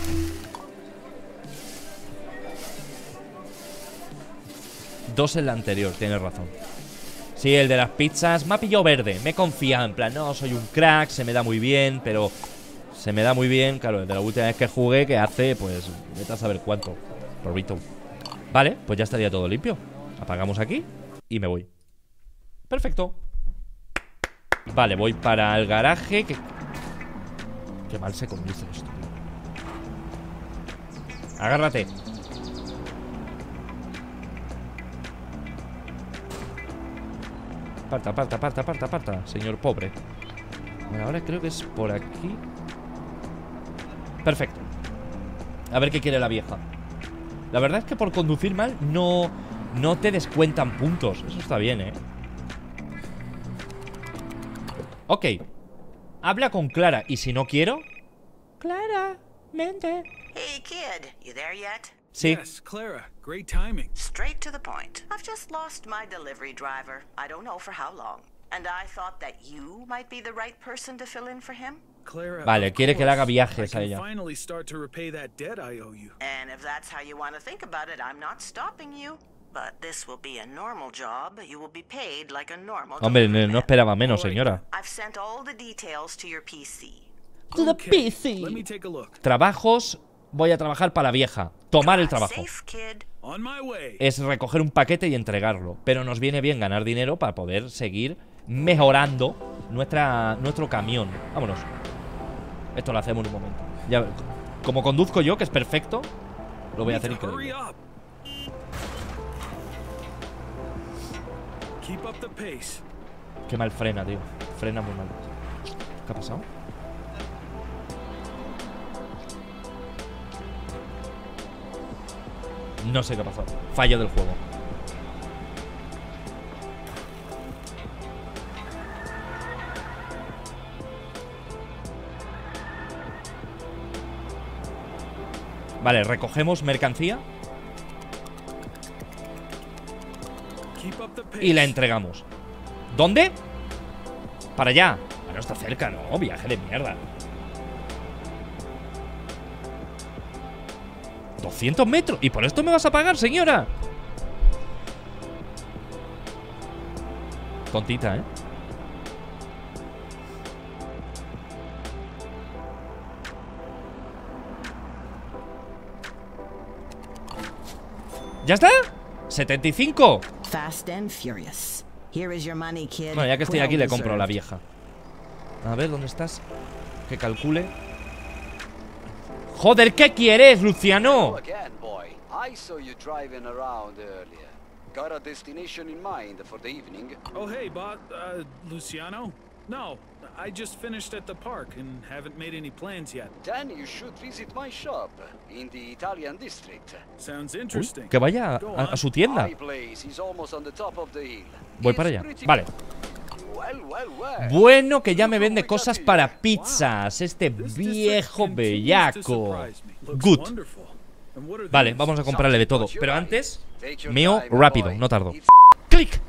Dos en la anterior, tienes razón. Sí, el de las pizzas me ha pillado verde. Me he confiado, en plan, no, soy un crack, se me da muy bien, pero se me da muy bien, claro, desde la última vez que jugué, que hace, pues, vete a saber cuánto. Porrito. Vale, pues ya estaría todo limpio. Apagamos aquí y me voy. Perfecto. Vale, voy para el garaje. Qué mal se conduce esto. Agárrate. Aparta, aparta, aparta, aparta, aparta, señor pobre. Bueno, ahora creo que es por aquí. Perfecto. A ver qué quiere la vieja. La verdad es que por conducir mal no te descuentan puntos. Eso está bien, ¿eh? Ok. Habla con Clara. ¿Y si no quiero? Clara, mente. Hey, kid. You there yet? Sí. Yes, Clara. Great timing. Straight to the point. I've just lost my delivery driver. I don't know for how long. And I thought that you might be the right person to fill in for him. Clara, vale, quiere que le haga viajes a I ella. can finally start to repay that debt I owe you. And if that's how you want to think about it, I'm not stopping you. But this will be a normal job. You will be paid like a normal Hombre, no esperaba menos, Alright. señora. I've sent all the details to your PC. To the Okay, PC. let me take a look. Trabajos. Voy a trabajar para la vieja. Tomar el trabajo. Safe, kid. On my way. Es recoger un paquete y entregarlo. Pero nos viene bien ganar dinero para poder seguir mejorando nuestro camión. Vámonos. Esto lo hacemos en un momento. Ya, como conduzco yo, que es perfecto, lo voy a hacer increíble. Hurry up. Keep up the pace. Qué mal frena, tío. Frena muy mal. ¿Qué ha pasado? No sé qué ha pasado. Fallo del juego. Vale, recogemos mercancía Keep up the pace. y la entregamos. ¿Dónde? Para allá. Bueno, está cerca, ¿no? Viaje de mierda. 200 metros. ¿Y por esto me vas a pagar, señora? Tontita, ¿eh? ¿Ya está? 75. Fast and furious. Here is your money, kid. Bueno, ya que estoy Well aquí le compro a la deserved. vieja. A ver, ¿dónde estás? Que calcule. Joder, ¿qué quieres, Luciano? Again, boy. I saw you driving around earlier. Got a destination in mind for the evening? Oh, hey, Luciano? No, I just finished at the park and haven't made any plans yet. Then you should visit my shop in the Italian district. Sounds interesting. Que vaya a su tienda. My place is almost on the top of the hill. Voy para allá. Vale. Well. Bueno, que ya me vende cosas para pizzas. Este viejo bellaco. Good. Vale, vamos a comprarle de todo. Pero antes, meo rápido, no tardo. ¡Clic!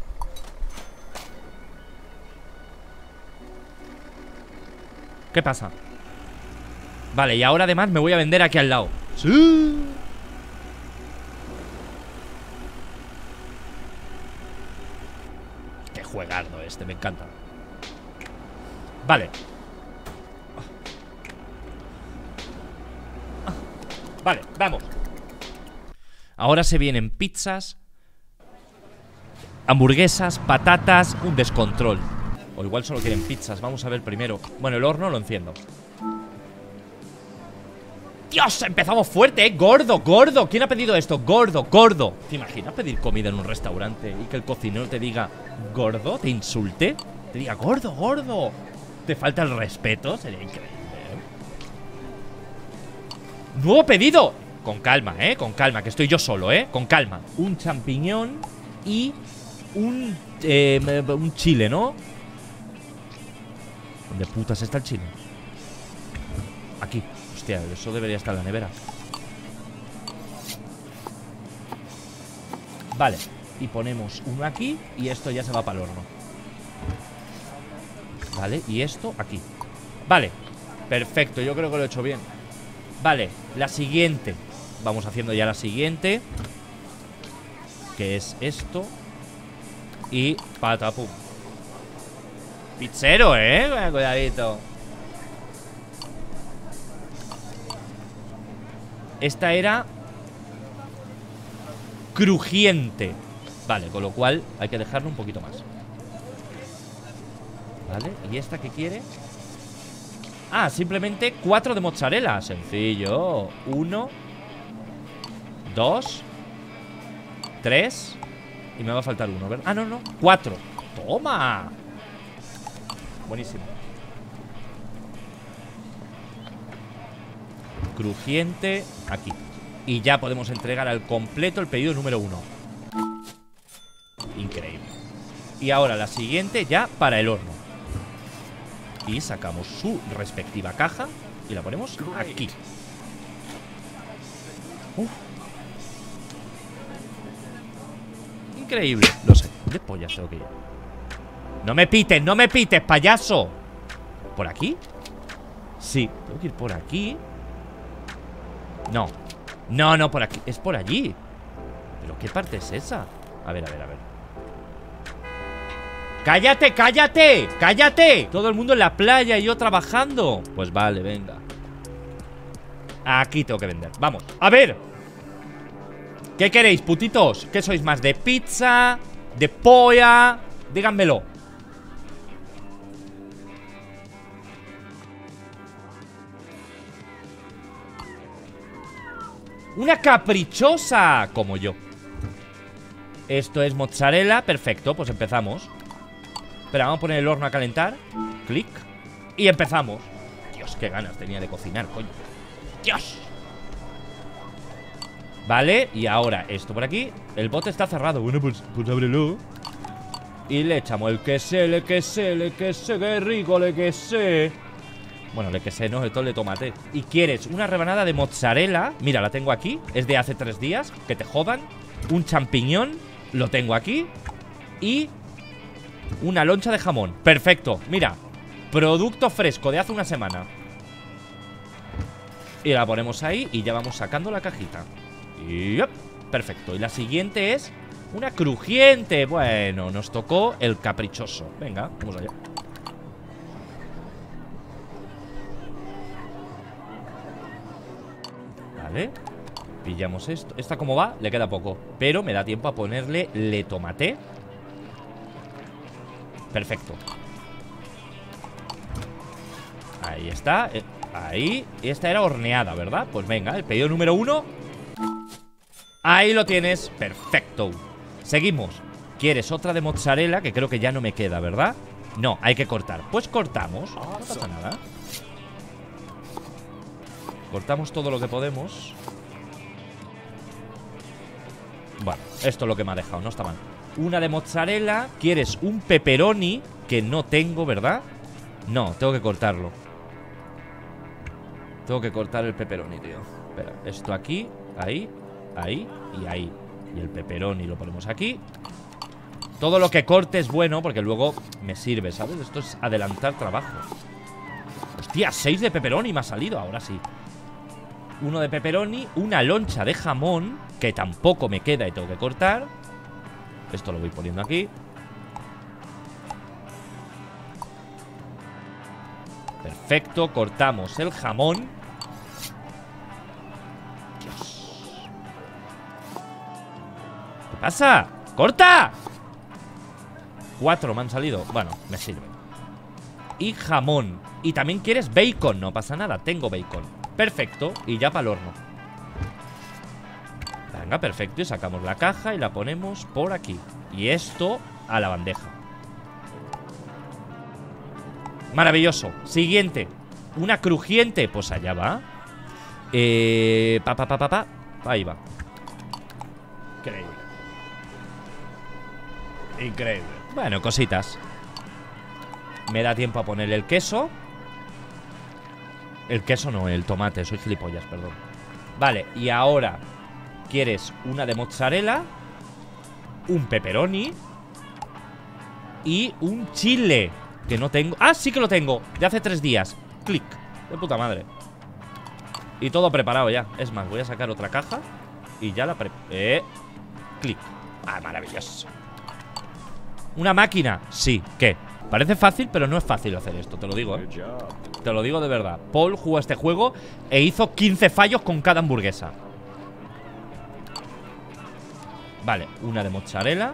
¿Qué pasa? Vale, y ahora además me voy a vender aquí al lado. ¡Sí! Qué juegardo este, me encanta. Vale. Vale, vamos. Ahora se vienen pizzas, hamburguesas, patatas, un descontrol. O igual solo quieren pizzas, vamos a ver primero. Bueno, el horno lo enciendo. ¡Dios! Empezamos fuerte, gordo, gordo. ¿Quién ha pedido esto? Gordo, gordo. ¿Te imaginas pedir comida en un restaurante y que el cocinero te diga gordo? ¿Te insulte? Te diga gordo, gordo. ¿Te falta el respeto? Sería increíble. ¡Nuevo pedido! Con calma, con calma, que estoy yo solo, con calma. Un champiñón y un chile, ¿no? ¿Dónde putas está el chile? Aquí. Hostia, eso debería estar en la nevera. Vale. Y ponemos uno aquí y esto ya se va para el horno. Vale, y esto aquí. Vale, perfecto, yo creo que lo he hecho bien. Vale, la siguiente. Vamos haciendo ya la siguiente, que es esto. Y patapum. Pizzero, cuidadito. Esta era crujiente. Vale, con lo cual hay que dejarlo un poquito más. Vale, ¿y esta qué quiere? Ah, simplemente 4 de mozzarella. Sencillo. 1, 2, 3. Y me va a faltar uno, ¿verdad? Ah, no, 4. ¡Toma! Buenísimo. Crujiente aquí. Y ya podemos entregar al completo el pedido número 1. Increíble. Y ahora la siguiente ya para el horno. Y sacamos su respectiva caja y la ponemos aquí. Increíble. Lo sé. ¿Dónde pollas tengo que ir? No me pites, payaso. ¿Por aquí? Sí, tengo que ir por aquí. No, por aquí. Es por allí. ¿Pero qué parte es esa? A ver. ¡Cállate, cállate! ¡Cállate! Todo el mundo en la playa y yo trabajando. Pues vale, venga. Aquí tengo que vender. Vamos, a ver. ¿Qué queréis, putitos? ¿Qué sois más? ¿De pizza? ¿De polla? Díganmelo. Una caprichosa, como yo. Esto es mozzarella, perfecto, pues empezamos. Espera, vamos a poner el horno a calentar. Clic. Y empezamos. Dios, qué ganas tenía de cocinar, coño. Dios. Vale, y ahora esto por aquí. El bote está cerrado. Bueno, pues ábrelo. Y le echamos el quesé, qué rico, le quesé. Bueno, le quesé, no, esto es de tomate. Y quieres una rebanada de mozzarella. Mira, la tengo aquí, es de hace 3 días. Que te jodan. Un champiñón, lo tengo aquí. Y una loncha de jamón, perfecto, mira. Producto fresco de hace una semana. Y la ponemos ahí y ya vamos sacando la cajita. Y perfecto, y la siguiente es una crujiente. Bueno, nos tocó el caprichoso. Venga, vamos allá. Vale. Pillamos esto. Esta como va, le queda poco. Pero me da tiempo a ponerle le tomate. Perfecto. Ahí está. Ahí. Esta era horneada, ¿verdad? Pues venga, el pedido número 1. Ahí lo tienes. Perfecto. Seguimos. ¿Quieres otra de mozzarella? Que creo que ya no me queda, ¿verdad? No, hay que cortar. Pues cortamos, no pasa nada. Cortamos todo lo que podemos. Bueno, esto es lo que me ha dejado, no está mal. Una de mozzarella. ¿Quieres un pepperoni? Que no tengo, ¿verdad? No, tengo que cortarlo. Tengo que cortar el pepperoni, tío. Espera, esto aquí, ahí, ahí y ahí. Y el pepperoni lo ponemos aquí. Todo lo que corte es bueno porque luego me sirve, ¿sabes? Esto es adelantar trabajo. Hostia, 6 de pepperoni me ha salido, ahora sí. Uno de pepperoni, una loncha de jamón, que tampoco me queda y tengo que cortar. Esto lo voy poniendo aquí. Perfecto, cortamos el jamón. Dios. ¿Qué pasa? ¡Corta! 4 me han salido. Bueno, me sirve. Y jamón. Y también quieres bacon. No pasa nada, tengo bacon. Perfecto, y ya para el horno. Venga, perfecto, y sacamos la caja y la ponemos por aquí. Y esto a la bandeja. Maravilloso. Siguiente. Una crujiente. Pues allá va. Ahí va. Increíble. Increíble. Bueno, cositas. Me da tiempo a ponerle el queso. El queso no, el tomate. Soy gilipollas, perdón. Vale, y ahora quieres una de mozzarella, un pepperoni y un chile. Que no tengo. ¡Ah, sí que lo tengo! De hace 3 días. Clic. De puta madre. Y todo preparado ya. Es más, voy a sacar otra caja y ya la clic. Ah, maravilloso. ¿Una máquina? Sí. ¿Qué? Parece fácil, pero no es fácil hacer esto. Te lo digo, ¿eh? Te lo digo de verdad. Paul jugó a este juego e hizo 15 fallos con cada hamburguesa. Vale, una de mozzarella.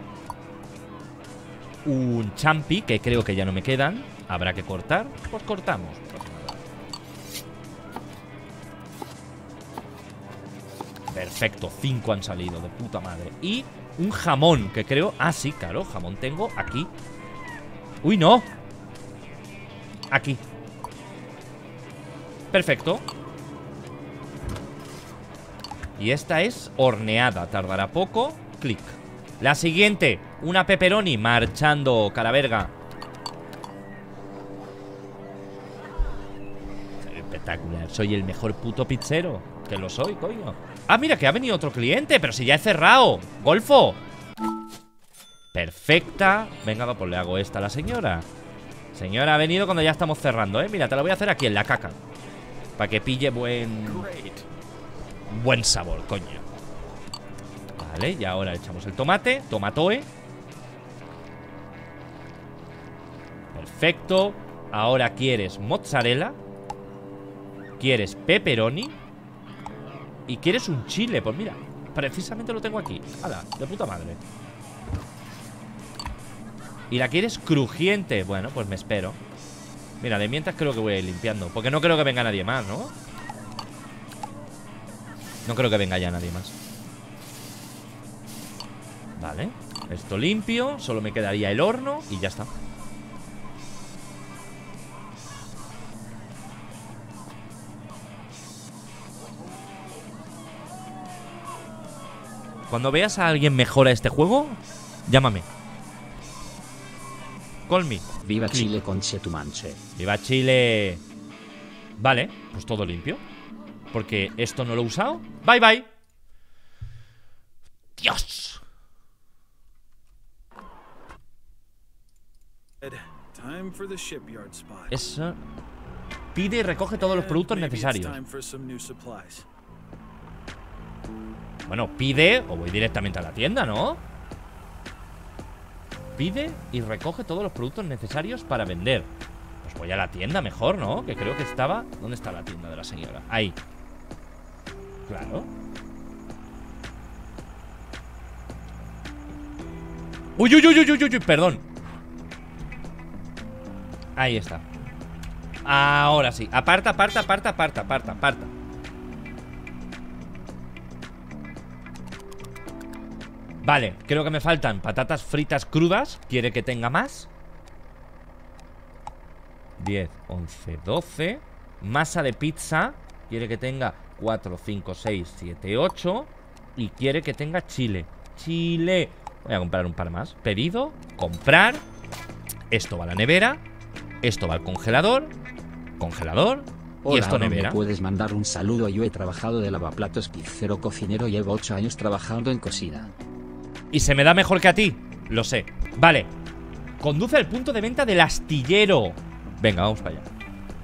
Un champi, que creo que ya no me quedan. Habrá que cortar. Pues cortamos. Perfecto, 5 han salido, de puta madre. Y un jamón, que creo... Ah, sí, claro, jamón tengo aquí. ¡Uy, no! Aquí. Perfecto. Y esta es horneada, tardará poco. Clic. La siguiente, una pepperoni. Marchando, calaverga. Espectacular, soy el mejor puto pizzero. Que lo soy, coño. Ah, mira, que ha venido otro cliente. Pero si ya he cerrado, Golfo. Perfecta. Venga, pues le hago esta a la señora. Señora, ha venido cuando ya estamos cerrando, ¿eh? Mira, te la voy a hacer aquí en la caca. Para que pille buen sabor, coño. Vale, y ahora echamos el tomate. Tomatoe. Perfecto. Ahora quieres mozzarella. Quieres pepperoni. Y quieres un chile. Pues mira, precisamente lo tengo aquí. ¡Hala! De puta madre. Y la quieres crujiente. Bueno, pues me espero. Mira, de mientras creo que voy a ir limpiando. Porque no creo que venga nadie más, ¿no? No creo que venga ya nadie más. Vale, esto limpio. Solo me quedaría el horno y ya está. Cuando veas a alguien mejor a este juego, llámame. Call me. Viva Chile con Chetumanche. Viva Chile. Vale, pues todo limpio. Porque esto no lo he usado. Bye, bye. Dios. Eso. Pide y recoge todos los productos necesarios. Bueno, pide o voy directamente a la tienda, ¿no? Pide y recoge todos los productos necesarios para vender. Pues voy a la tienda mejor, ¿no? Que creo que estaba... ¿Dónde está la tienda de la señora? Ahí. Claro. Uy, uy, uy, uy, uy, uy, perdón. Ahí está. Ahora sí. Aparta, aparta, aparta, aparta, aparta, aparta. Vale, creo que me faltan patatas fritas crudas. ¿Quiere que tenga más? 10, 11, 12. Masa de pizza. Quiere que tenga 4, 5, 6, 7, 8. Y quiere que tenga chile. Chile. Voy a comprar un par más. Pedido, comprar. Esto va a la nevera. Esto va al congelador. Congelador. Hola, y esto nevera. ¿me puedes mandar un saludo? Yo he trabajado de lavaplatos, pizzero, cocinero. Llevo 8 años trabajando en cocina. Y se me da mejor que a ti. Lo sé. Vale. Conduce al punto de venta del astillero. Venga, vamos para allá.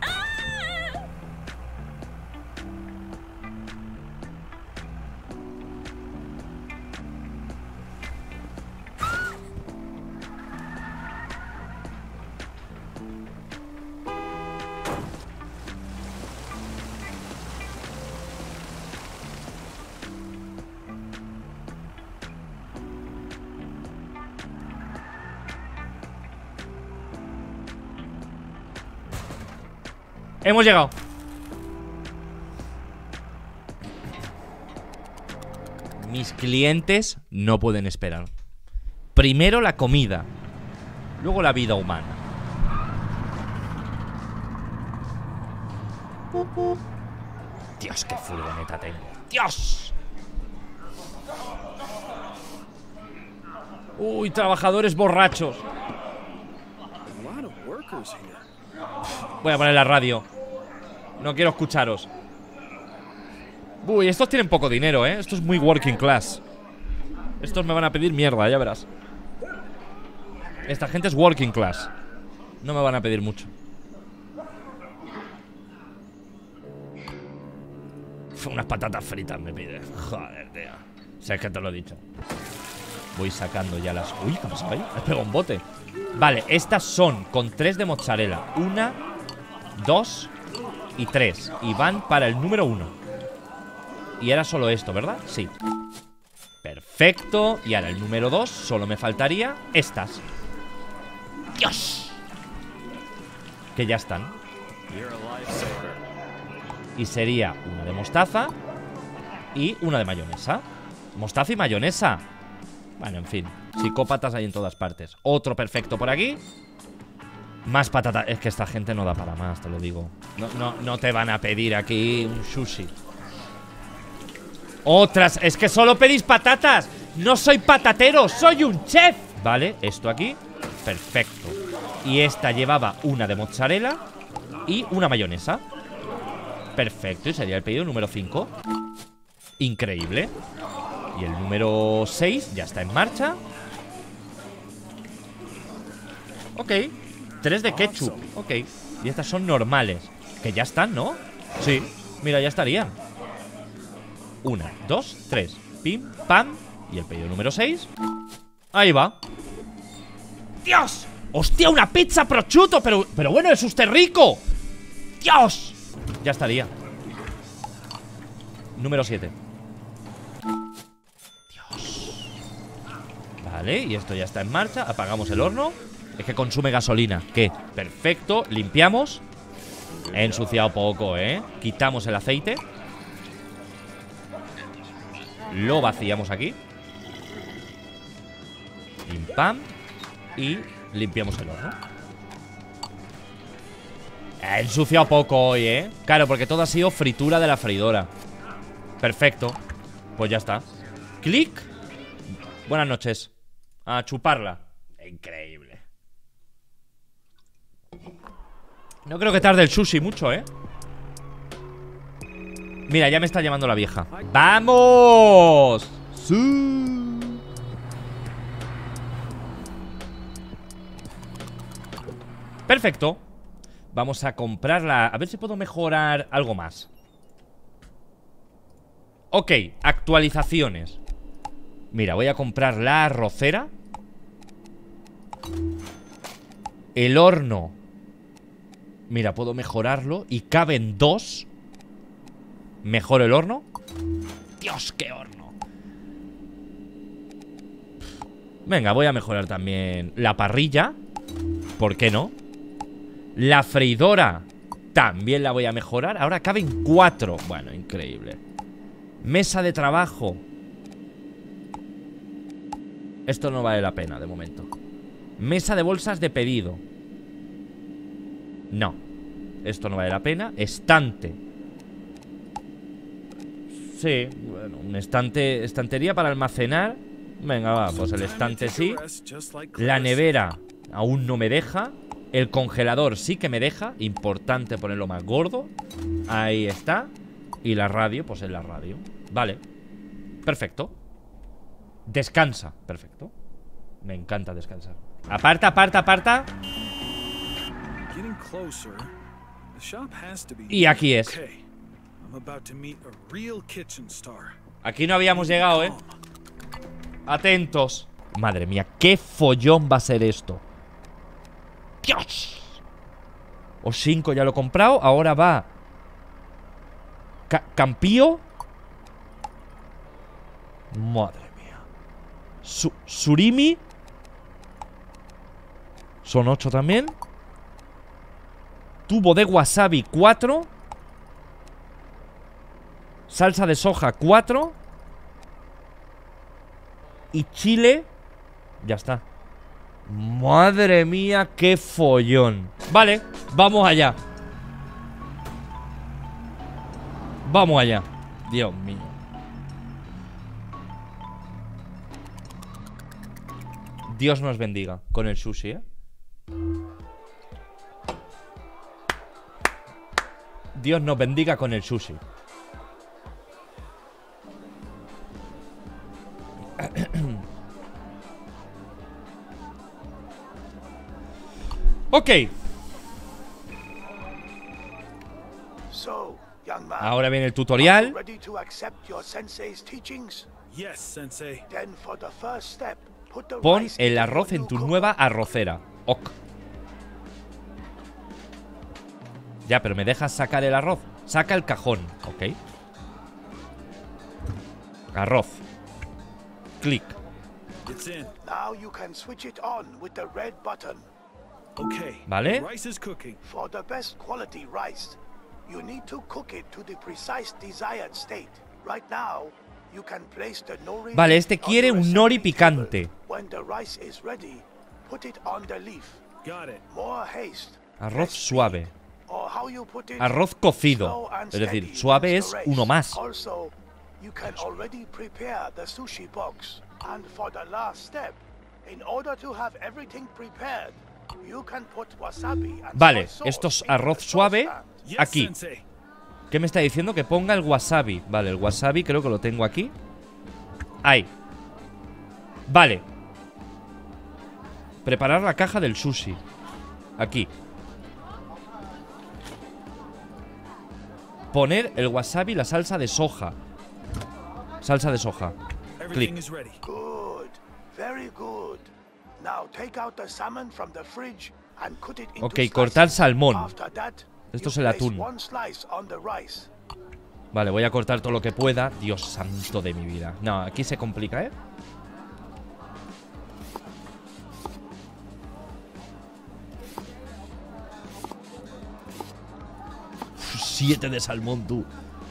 Hemos llegado. Mis clientes no pueden esperar. Primero la comida, luego la vida humana. Dios, qué furgoneta tengo. ¡Dios! Uy, trabajadores borrachos. Voy a poner la radio. No quiero escucharos. Uy, estos tienen poco dinero, ¿eh? Esto es muy working class. Estos me van a pedir mierda, ya verás. Esta gente es working class. No me van a pedir mucho. Unas patatas fritas me pide. Joder, tío. Si es que te lo he dicho. Voy sacando ya las... Uy, ¿qué ha pasado ahí? He pegado un bote. Vale, estas son con 3 de mozzarella. 1, 2 y 3. Y van para el número 1. Y era solo esto, ¿verdad? Sí. Perfecto. Y ahora el número 2. Solo me faltaría estas. ¡Dios! Que ya están. Y sería una de mostaza y una de mayonesa. Mostaza y mayonesa. Bueno, en fin, psicópatas hay en todas partes. Otro perfecto por aquí. Más patatas. Es que esta gente no da para más, te lo digo. No te van a pedir aquí un sushi. Otras. Es que solo pedís patatas. No soy patatero, soy un chef. Vale, esto aquí. Perfecto. Y esta llevaba una de mozzarella y una mayonesa. Perfecto, y sería el pedido número 5. Increíble. Y el número 6 ya está en marcha. Ok. 3 de ketchup. Ok. Y estas son normales. Que ya están, ¿no? Sí. Mira, ya estarían. 1, 2, 3. Pim, pam. Y el pedido número 6. Ahí va. ¡Dios! ¡Hostia, una pizza prosciutto! Pero bueno, es usted rico. ¡Dios! Ya estaría. Número 7. Dios. Vale, y esto ya está en marcha. Apagamos el horno. Es que consume gasolina. ¿Qué? Perfecto, limpiamos. He ensuciado poco, ¿eh? Quitamos el aceite. Lo vaciamos aquí. Pim, pam. Y limpiamos el horno. He ensuciado poco hoy, ¿eh? Claro, porque todo ha sido fritura de la freidora. Perfecto. Pues ya está. Clic. Buenas noches. A chuparla. Increíble. No creo que tarde el sushi mucho, ¿eh? Mira, ya me está llamando la vieja. ¡Vamos! ¡Sí! Perfecto. Vamos a comprarla. A ver si puedo mejorar algo más. Ok, actualizaciones. Mira, voy a comprar la arrocera. El horno. Mira, puedo mejorarlo. Y caben 2. Mejoro el horno. Dios, qué horno. Venga, voy a mejorar también la parrilla. ¿Por qué no? La freidora también la voy a mejorar. Ahora caben 4. Bueno, increíble. Mesa de trabajo. Esto no vale la pena de momento. Mesa de bolsas de pedido. No. Esto no vale la pena. Estante. Sí, bueno, un estante, estantería para almacenar. Venga, va, pues el estante sí. La nevera aún no me deja. El congelador sí que me deja. Importante ponerlo más gordo. Ahí está. Y la radio, pues en la radio. Vale, perfecto. Descansa, perfecto. Me encanta descansar. Aparta, aparta, aparta. Y aquí es. Aquí no habíamos llegado, ¿eh? Atentos. Madre mía, qué follón va a ser esto. ¡Dios! O5 ya lo he comprado. Ahora va Campío. Madre mía. Surimi. Son 8 también. Tubo de wasabi 4. Salsa de soja 4. Y chile. Ya está. Madre mía, qué follón. Vale, vamos allá. Vamos allá. Dios mío. Dios nos bendiga con el sushi, ¿eh? Dios nos bendiga con el sushi. Ok. Ahora viene el tutorial. Pon el arroz en tu nueva arrocera. Ok. Ya, pero ¿me dejas sacar el arroz? Saca el cajón. Ok. Arroz. Clic. ¿Vale? Vale, este quiere un nori picante. Arroz suave. Arroz cocido. Es decir, suave es uno más. Vale, esto es arroz suave. Aquí. ¿Qué me está diciendo? Que ponga el wasabi. Vale, el wasabi creo que lo tengo aquí. Ahí. Vale. Preparar la caja del sushi. Aquí. Poner el wasabi y la salsa de soja. Salsa de soja. Clic. Ok, cortar salmón. Esto es el atún. Vale, voy a cortar todo lo que pueda. Dios santo de mi vida. No, aquí se complica, ¿eh? Uf, 7 de salmón, tú.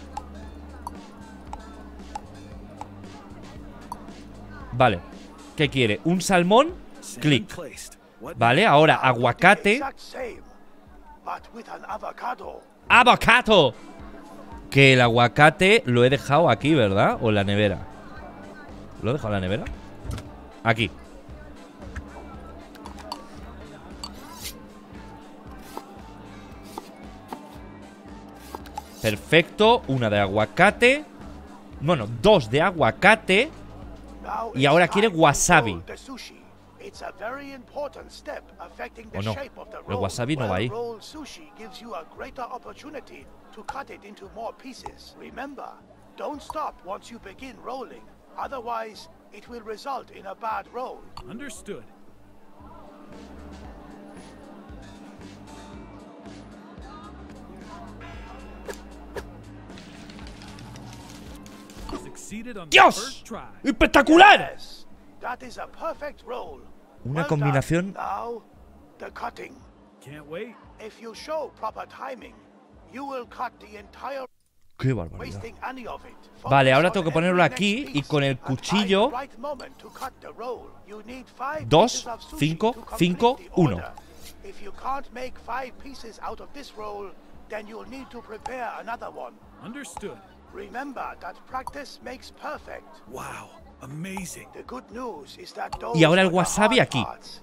Vale. ¿Qué quiere? ¿Un salmón? Clic. Vale, ahora aguacate. ¡Avocado! Que el aguacate lo he dejado aquí, ¿verdad? ¿O en la nevera? ¿Lo he dejado en la nevera? Aquí. Perfecto. Una de aguacate. Bueno, 2 de aguacate. Y ahora quiere wasabi. ¿O no? El wasabi no va ahí. ¡Dios! ¡Espectacular! Una combinación. ¡Qué barbaridad! Vale, ahora tengo que ponerlo aquí y con el cuchillo. 2, 5, 5, 1. If you can't make 5 pieces out of this roll, then you'll need to prepare another one. Understood. Remember that practice makes perfect. Wow, amazing. The good news is that Y ahora el wasabi aquí.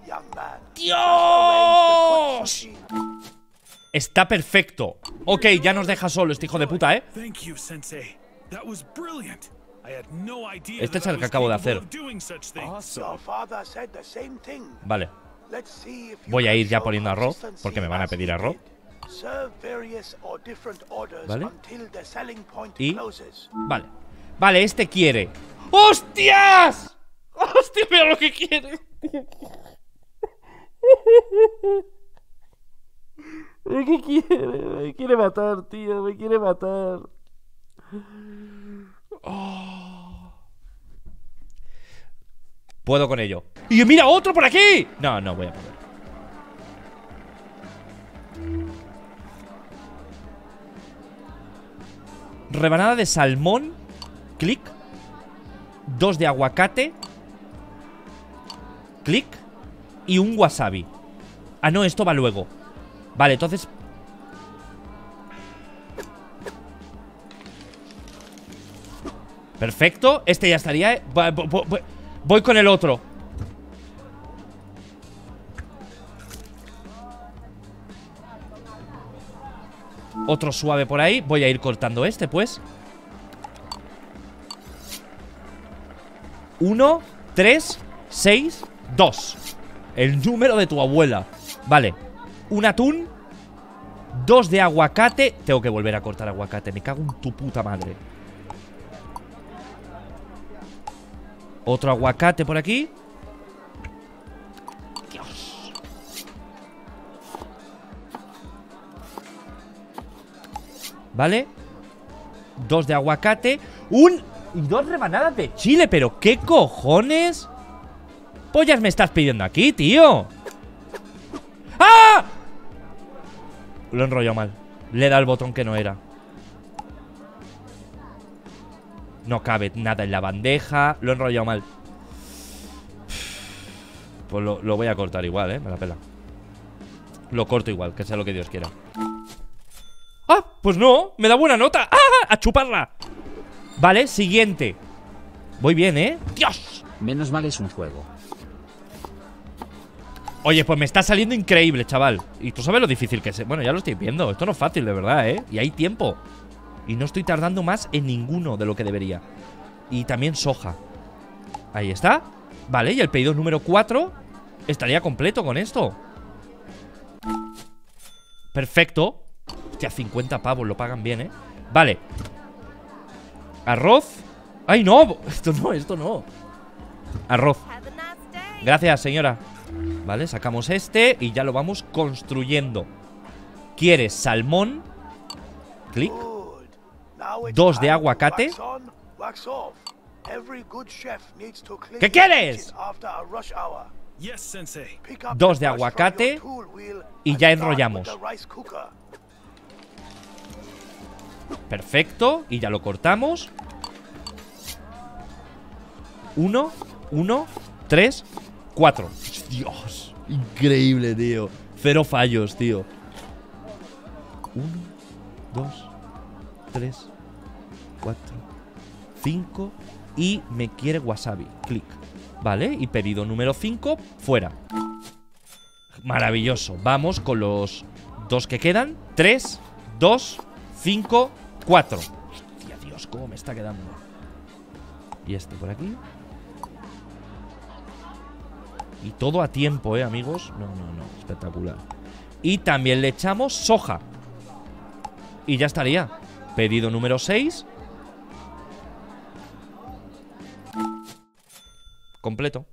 ¡Dios! Está perfecto. Ok, ya nos deja solo este hijo de puta, ¿eh? Thank you, Sensei. That was brilliant. I had no idea Este es that el I que was acabo de capable hacer. of doing such things. Your father said the same thing. Vale. Let's see if you Voy a can ir ya show poniendo arroz, consistency porque me van a as pedir he arroz. did. Serve various or different orders Vale. until the selling point Y closes. vale. Vale, este quiere. ¡Hostias! ¡Hostia, mira lo que quiere! ¿Qué quiere? Me quiere matar, tío. Me quiere matar. Oh. Puedo con ello. ¡Y mira otro por aquí! No, no voy a poder. Rebanada de salmón. Clic. 2 de aguacate. Clic. Y un wasabi. Ah, no, esto va luego. Vale, entonces... Perfecto, este ya estaría. Voy con el otro. Otro suave por ahí. Voy a ir cortando este, pues. 1, 3, 6, 2. El número de tu abuela. Vale. Un atún. 2 de aguacate. Tengo que volver a cortar aguacate. Me cago en tu puta madre. Otro aguacate por aquí. Dios. Vale. 2 de aguacate. Y 2 rebanadas de chile. ¿Pero qué cojones? Pollas me estás pidiendo aquí, tío. ¡Ah! Lo he enrollado mal. Le he dado el botón que no era. No cabe nada en la bandeja. Lo he enrollado mal. Pues lo voy a cortar igual, me la pela. Lo corto igual, que sea lo que Dios quiera. ¡Ah! Pues no, me da buena nota. ¡Ah! ¡A chuparla! Vale, siguiente. Voy bien, ¡Dios! Menos mal es un juego. Oye, pues me está saliendo increíble, chaval. Y tú sabes lo difícil que es. Bueno, ya lo estoy viendo. Esto no es fácil, de verdad, Y hay tiempo. Y no estoy tardando más en ninguno de lo que debería. Y también soja. Ahí está. Vale, y el pedido número 4 estaría completo con esto. Perfecto. Hostia, 50 pavos, lo pagan bien, Vale. Arroz. ¡Ay, no! Esto no. Arroz. Gracias, señora. Vale, sacamos este y ya lo vamos construyendo. ¿Quieres salmón? Clic. 2 de aguacate. ¿Qué quieres? 2 de aguacate. Y ya enrollamos. Perfecto. Y ya lo cortamos. 1, 3, 4. Dios, increíble, tío. 0 fallos, tío. 1, 2, 3, 4, 5. Y me quiere wasabi. Clic. Vale, y pedido número 5, fuera. Maravilloso. Vamos con los 2 que quedan. 3, 2, 5, 4. Hostia, Dios, cómo me está quedando. Y este por aquí. Y todo a tiempo, amigos. No, espectacular. Y también le echamos soja. Y ya estaría. Pedido número 6. Completo.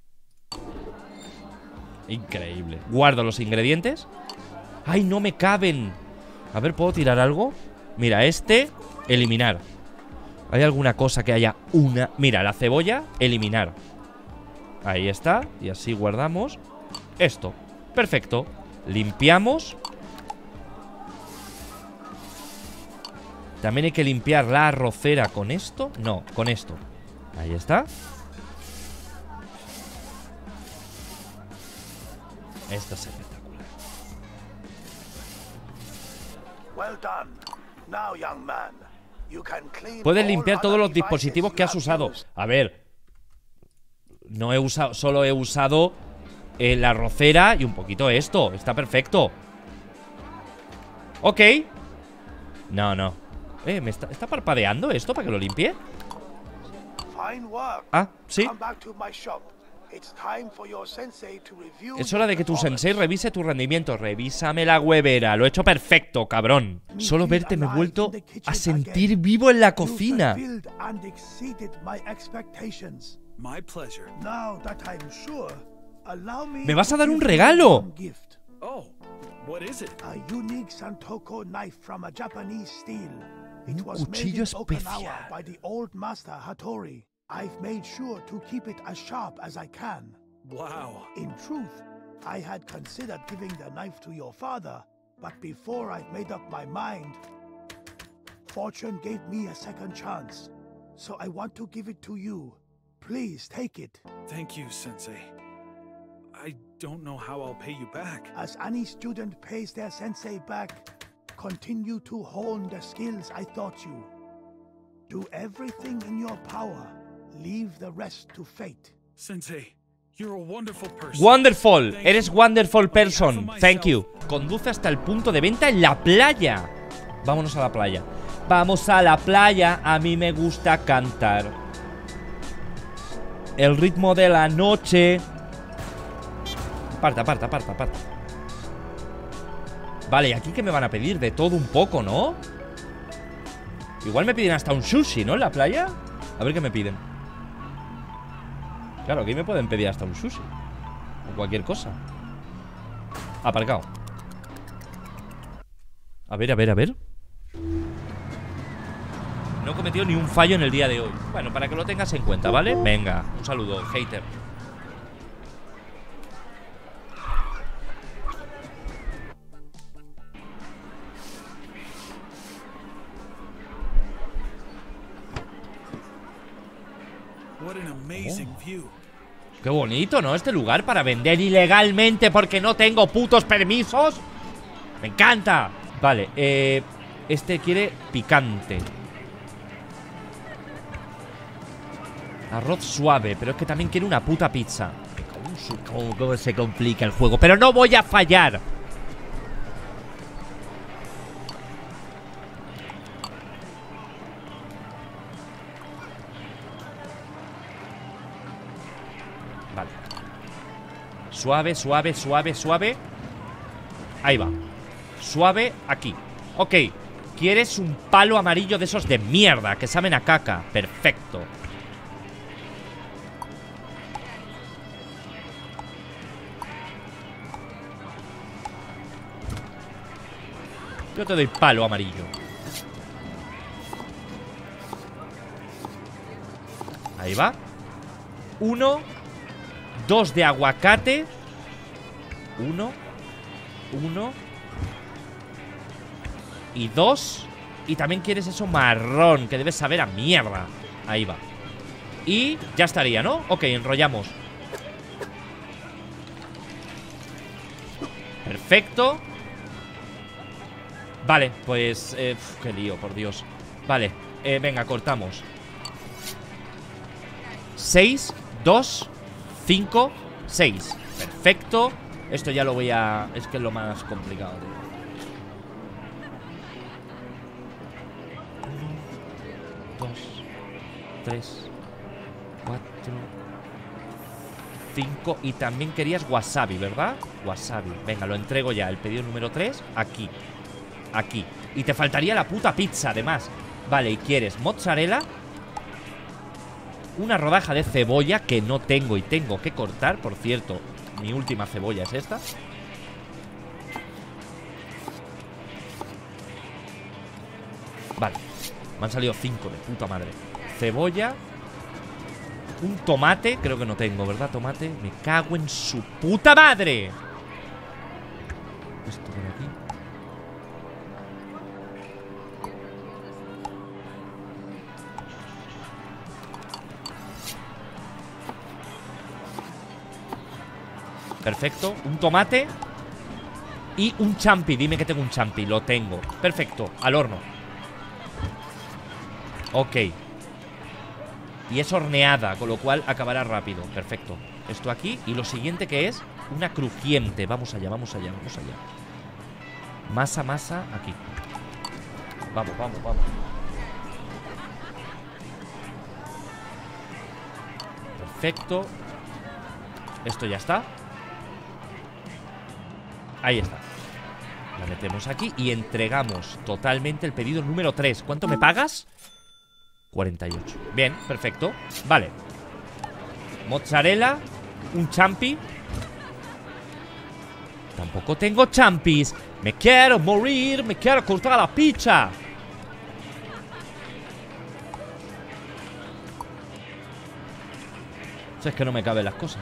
Increíble. Guardo los ingredientes. ¡Ay, no me caben! A ver, ¿puedo tirar algo? Mira, este, eliminar. ¿Hay alguna cosa que haya una? Mira, la cebolla, eliminar. Ahí está, y así guardamos esto, perfecto. Limpiamos. También hay que limpiar la arrocera con esto. No, con esto. Ahí está. Esto es espectacular. Puedes limpiar todos los dispositivos que has usado. A ver, no he usado, solo he usado la rocera y un poquito esto. Está perfecto. Ok. No, no. ¿Me está parpadeando esto para que lo limpie? Ah, sí. Es hora de que tu sensei revise tu rendimiento. Revísame la huevera. Lo he hecho perfecto, cabrón. Solo verte me he vuelto a sentir vivo en la cocina. ¿Me vas a dar un regalo? Un cuchillo especial. I've made sure to keep it as sharp as I can. Wow. In truth, I had considered giving the knife to your father, but before I'd made up my mind, fortune gave me a second chance. So I want to give it to you. Please take it. Thank you, Sensei. I don't know how I'll pay you back. As any student pays their sensei back, continue to hone the skills I taught you. Do everything in your power. Leave the rest to fate. Sensei, you're a wonderful person. Wonderful. Eres wonderful person. Thank you. Conduce hasta el punto de venta en la playa. Vámonos a la playa. Vamos a la playa. A mí me gusta cantar. El ritmo de la noche. Aparta. Vale, ¿y aquí qué me van a pedir? De todo un poco, ¿no? Igual me piden hasta un sushi, ¿no? En la playa. A ver qué me piden. Claro, aquí me pueden pedir hasta un sushi. O cualquier cosa. Aparcado. A ver. No he cometido ni un fallo en el día de hoy. Bueno, para que lo tengas en cuenta, ¿vale? Venga, un saludo, hater. Qué bonito, ¿no? Este lugar para vender ilegalmente porque no tengo putos permisos. Me encanta. Vale, este quiere picante. Arroz suave, pero es que también quiere una puta pizza. ¿Cómo se complica el juego? Pero no voy a fallar. Suave. Ahí va. Suave aquí. Ok. ¿Quieres un palo amarillo de esos de mierda que saben a caca? Perfecto. Yo te doy palo amarillo. Ahí va. 1, 2 de aguacate. 1 y 2. Y también quieres eso marrón, que debe saber a mierda. Ahí va. Y ya estaría, ¿no? Ok, enrollamos. Perfecto. Vale, pues qué lío, por Dios. Vale, venga, cortamos. 6, 2, 5, 6. Perfecto. Esto ya lo voy a... Es que es lo más complicado, tío. 1, 2, 3, 4, 5. Y también querías wasabi, ¿verdad? Wasabi. Venga, lo entrego ya. El pedido número 3, aquí. Aquí. Y te faltaría la puta pizza, además. Vale, y quieres mozzarella, una rodaja de cebolla que no tengo y tengo que cortar. Por cierto, mi última cebolla es esta. Vale, me han salido 5 de puta madre. Cebolla. Un tomate, creo que no tengo, ¿verdad? Tomate, me cago en su puta madre. Esto por aquí. Perfecto, un tomate. Y un champi, dime que tengo un champi. Lo tengo, perfecto, al horno. Ok. Y es horneada, con lo cual acabará rápido. Perfecto, esto aquí. Y lo siguiente que es una crujiente. Vamos allá, vamos allá, vamos allá. Masa, masa, aquí. Vamos, vamos, vamos. Perfecto. Esto ya está. Ahí está. La metemos aquí y entregamos totalmente el pedido número 3. ¿Cuánto me pagas? 48. Bien, perfecto. Vale. Mozzarella. Un champi. Tampoco tengo champis. Me quiero morir. Me quiero cortar la pizza. O sea, es que no me caben las cosas.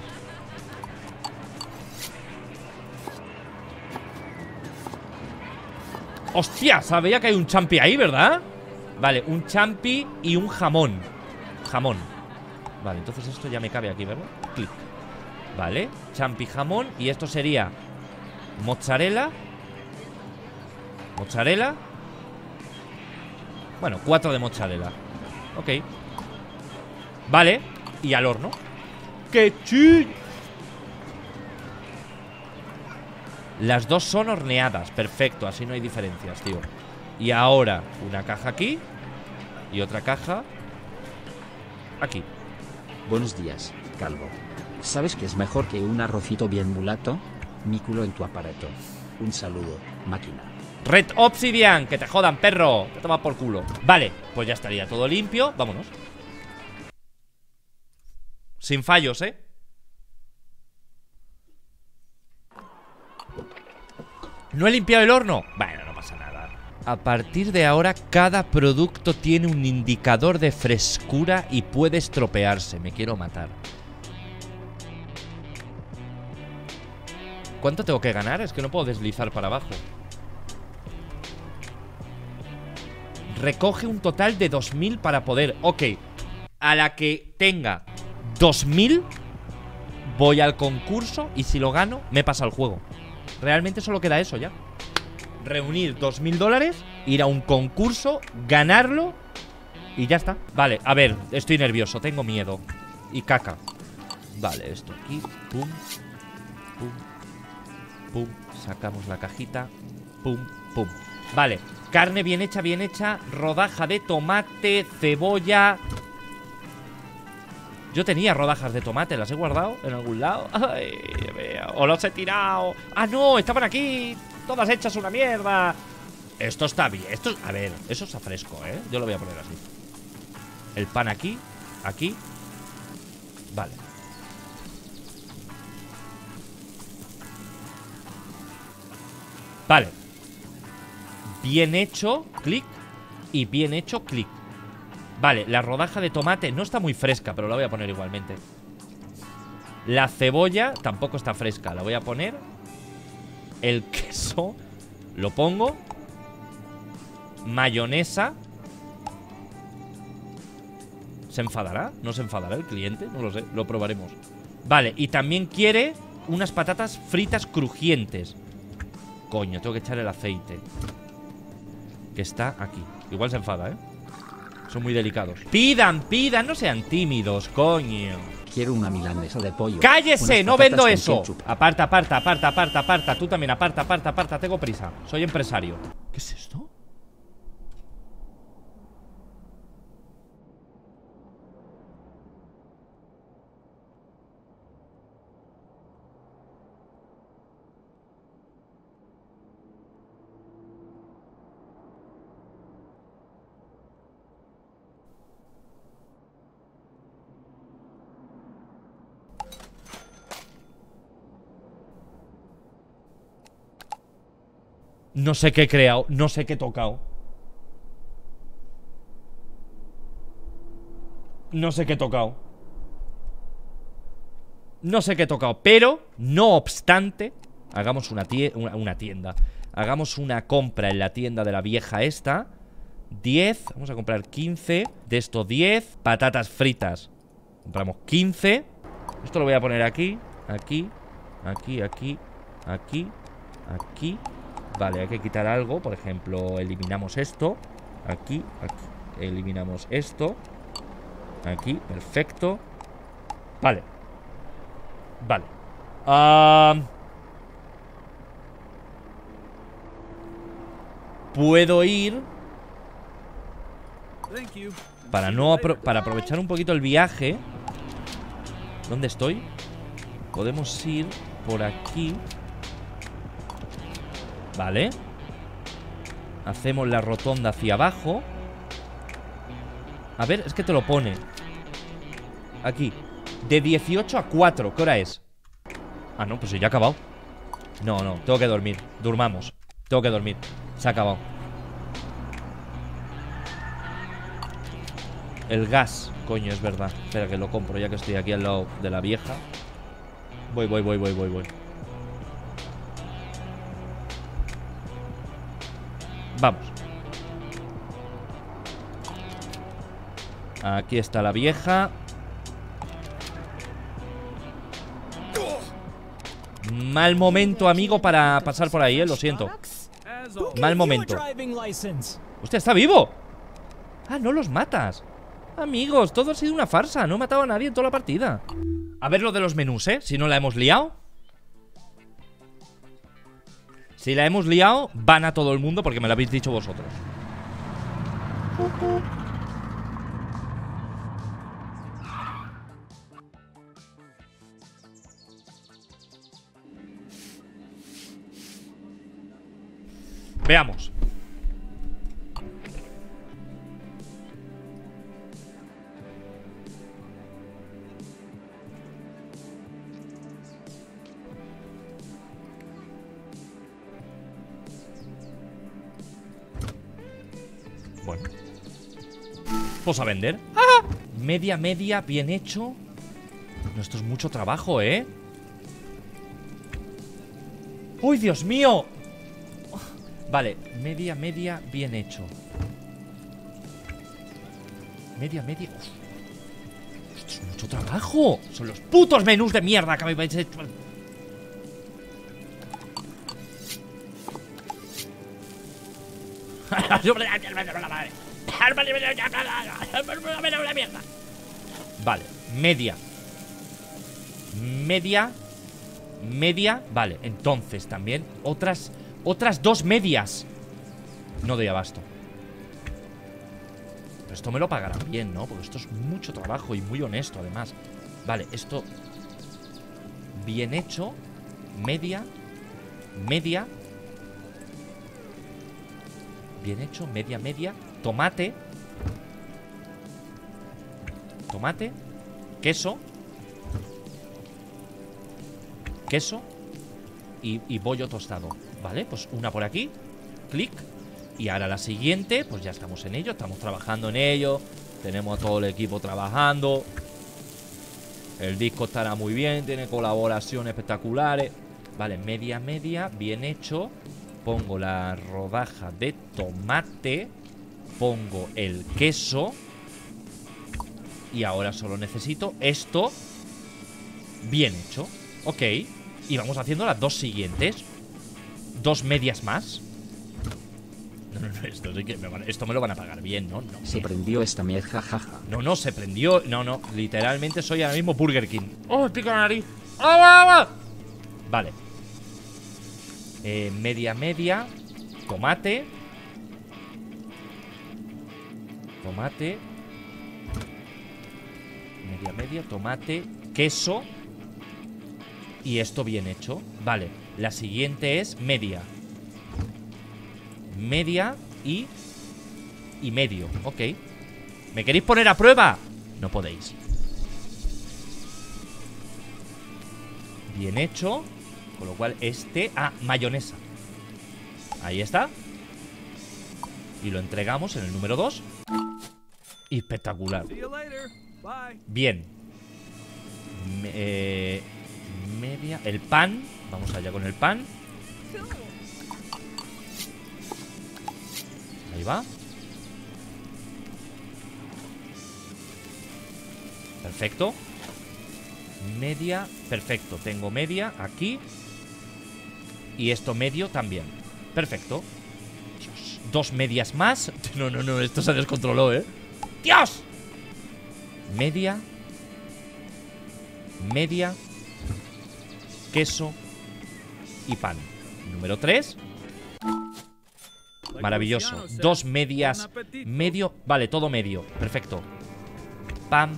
¡Hostia! Sabía que hay un champi ahí, ¿verdad? Vale, un champi y un jamón. Jamón. Vale, entonces esto ya me cabe aquí, ¿verdad? Clic. Vale, champi, jamón. Y esto sería mozzarella. Mozzarella. Bueno, 4 de mozzarella. Ok. Vale, y al horno. ¡Qué chill! Las dos son horneadas, perfecto, así no hay diferencias, tío. Y ahora una caja aquí y otra caja aquí. Buenos días, Calvo. ¿Sabes qué es mejor que un arrocito bien mulato? Mi culo en tu aparato. Un saludo, máquina. Red Obsidian, que te jodan, perro. Te toma por culo. Vale, pues ya estaría todo limpio. Vámonos. Sin fallos, ¿eh? ¿No he limpiado el horno? Bueno, no pasa nada. A partir de ahora, cada producto tiene un indicador de frescura y puede estropearse. Me quiero matar. ¿Cuánto tengo que ganar? Es que no puedo deslizar para abajo. Recoge un total de 2000 para poder... Ok. A la que tenga 2000, voy al concurso y si lo gano, me pasa el juego. Realmente solo queda eso ya. Reunir 2000 dólares, ir a un concurso, ganarlo y ya está. Vale, a ver, estoy nervioso, tengo miedo. Y caca. Vale, esto aquí. Pum, pum, pum. Sacamos la cajita. Pum, pum. Vale, carne bien hecha, rodaja de tomate, cebolla. Yo tenía rodajas de tomate, ¿las he guardado en algún lado? Ay, o los he tirado. ¡Ah, no! Estaban aquí, todas hechas una mierda. Esto está bien, esto, a ver, eso está fresco, ¿eh? Yo lo voy a poner así. El pan aquí, aquí. Vale. Vale. Bien hecho, clic. Y bien hecho, clic. Vale, la rodaja de tomate no está muy fresca, pero la voy a poner igualmente. La cebolla tampoco está fresca, la voy a poner. El queso lo pongo. Mayonesa. ¿Se enfadará? ¿No se enfadará el cliente? No lo sé, lo probaremos. Vale, y también quiere unas patatas fritas crujientes. Coño, tengo que echar el aceite que está aquí. Igual se enfada, ¿eh? Son muy delicados. Pidan, pidan, no sean tímidos, coño. Quiero una milanesa de pollo. ¡Cállese! No vendo eso. Aparta, aparta, aparta, aparta, aparta. Tú también, aparta, aparta, aparta. Tengo prisa. Soy empresario. ¿Qué es esto? No sé qué he creado, no sé qué he tocado. No sé qué he tocado. No sé qué he tocado, pero, no obstante, hagamos una tienda. Hagamos una compra en la tienda de la vieja esta. 10, vamos a comprar 15. De esto 10, patatas fritas. Compramos 15. Esto lo voy a poner aquí, aquí, aquí, aquí, aquí. Aquí. Vale, hay que quitar algo. Por ejemplo, eliminamos esto. Aquí, aquí. Eliminamos esto. Aquí, perfecto. Vale. Vale. Puedo ir para aprovechar un poquito el viaje. ¿Dónde estoy? Podemos ir por aquí. Vale. Hacemos la rotonda hacia abajo. A ver, es que te lo pone aquí. De 18 a 4, ¿qué hora es? Ah, no, pues ya ha acabado. No, no, tengo que dormir. Durmamos. Tengo que dormir. Se ha acabado. El gas, coño, es verdad. Espera que lo compro ya que estoy aquí al lado de la vieja. Voy. Vamos. Aquí está la vieja. Mal momento, amigo, para pasar por ahí, lo siento. Mal momento. Hostia, está vivo. Ah, no los matas. Amigos, todo ha sido una farsa. No he matado a nadie en toda la partida. A ver lo de los menús, si no la hemos liado. Si la hemos liado, van a todo el mundo porque me lo habéis dicho vosotros. Veamos. Bueno, pues a vender. ¡Ah! Media, bien hecho. No, esto es mucho trabajo, ¿eh? ¡Uy, Dios mío! Vale, media, bien hecho. Media. Uf, esto es mucho trabajo. Son los putos menús de mierda que me habéis hecho. Vale, media. Vale, entonces también otras dos medias. No doy abasto. Pero esto me lo pagarán bien, ¿no? Porque esto es mucho trabajo y muy honesto, además. Vale, esto bien hecho. Media. Bien hecho, media. Tomate. Queso. Y bollo tostado. Vale, pues una por aquí. Clic. Y ahora la siguiente, pues ya estamos en ello. Estamos trabajando en ello. Tenemos a todo el equipo trabajando. El disco estará muy bien. Tiene colaboraciones espectaculares. Vale, media, bien hecho. Pongo la rodaja de tomate. Pongo el queso. Y ahora solo necesito esto bien hecho. Ok. Y vamos haciendo las dos siguientes. Dos medias más. No, esto sí que esto me lo van a pagar bien, ¿no? Se prendió esta mierda, jajaja. No, se prendió. No, literalmente soy ahora mismo Burger King. ¡Oh, pico la nariz! ¡Ah! Vale. Media. Tomate. Media. Tomate. Queso. Y esto bien hecho. Vale. La siguiente es media y medio. Ok. ¿Me queréis poner a prueba? No podéis. Bien hecho. Con lo cual mayonesa. Ahí está. Y lo entregamos en el número 2. Espectacular. Bien. Media. El pan. Vamos allá con el pan. Ahí va. Perfecto. Media. Perfecto. Tengo media aquí. Y esto medio también. Perfecto. Dios, 2 medias más. No, no, no, esto se descontroló, ¿eh? ¡Dios! Media. Media. Queso. Y pan. Número 3. Maravilloso. 2 medias. Medio. Vale, todo medio. Perfecto. Pam.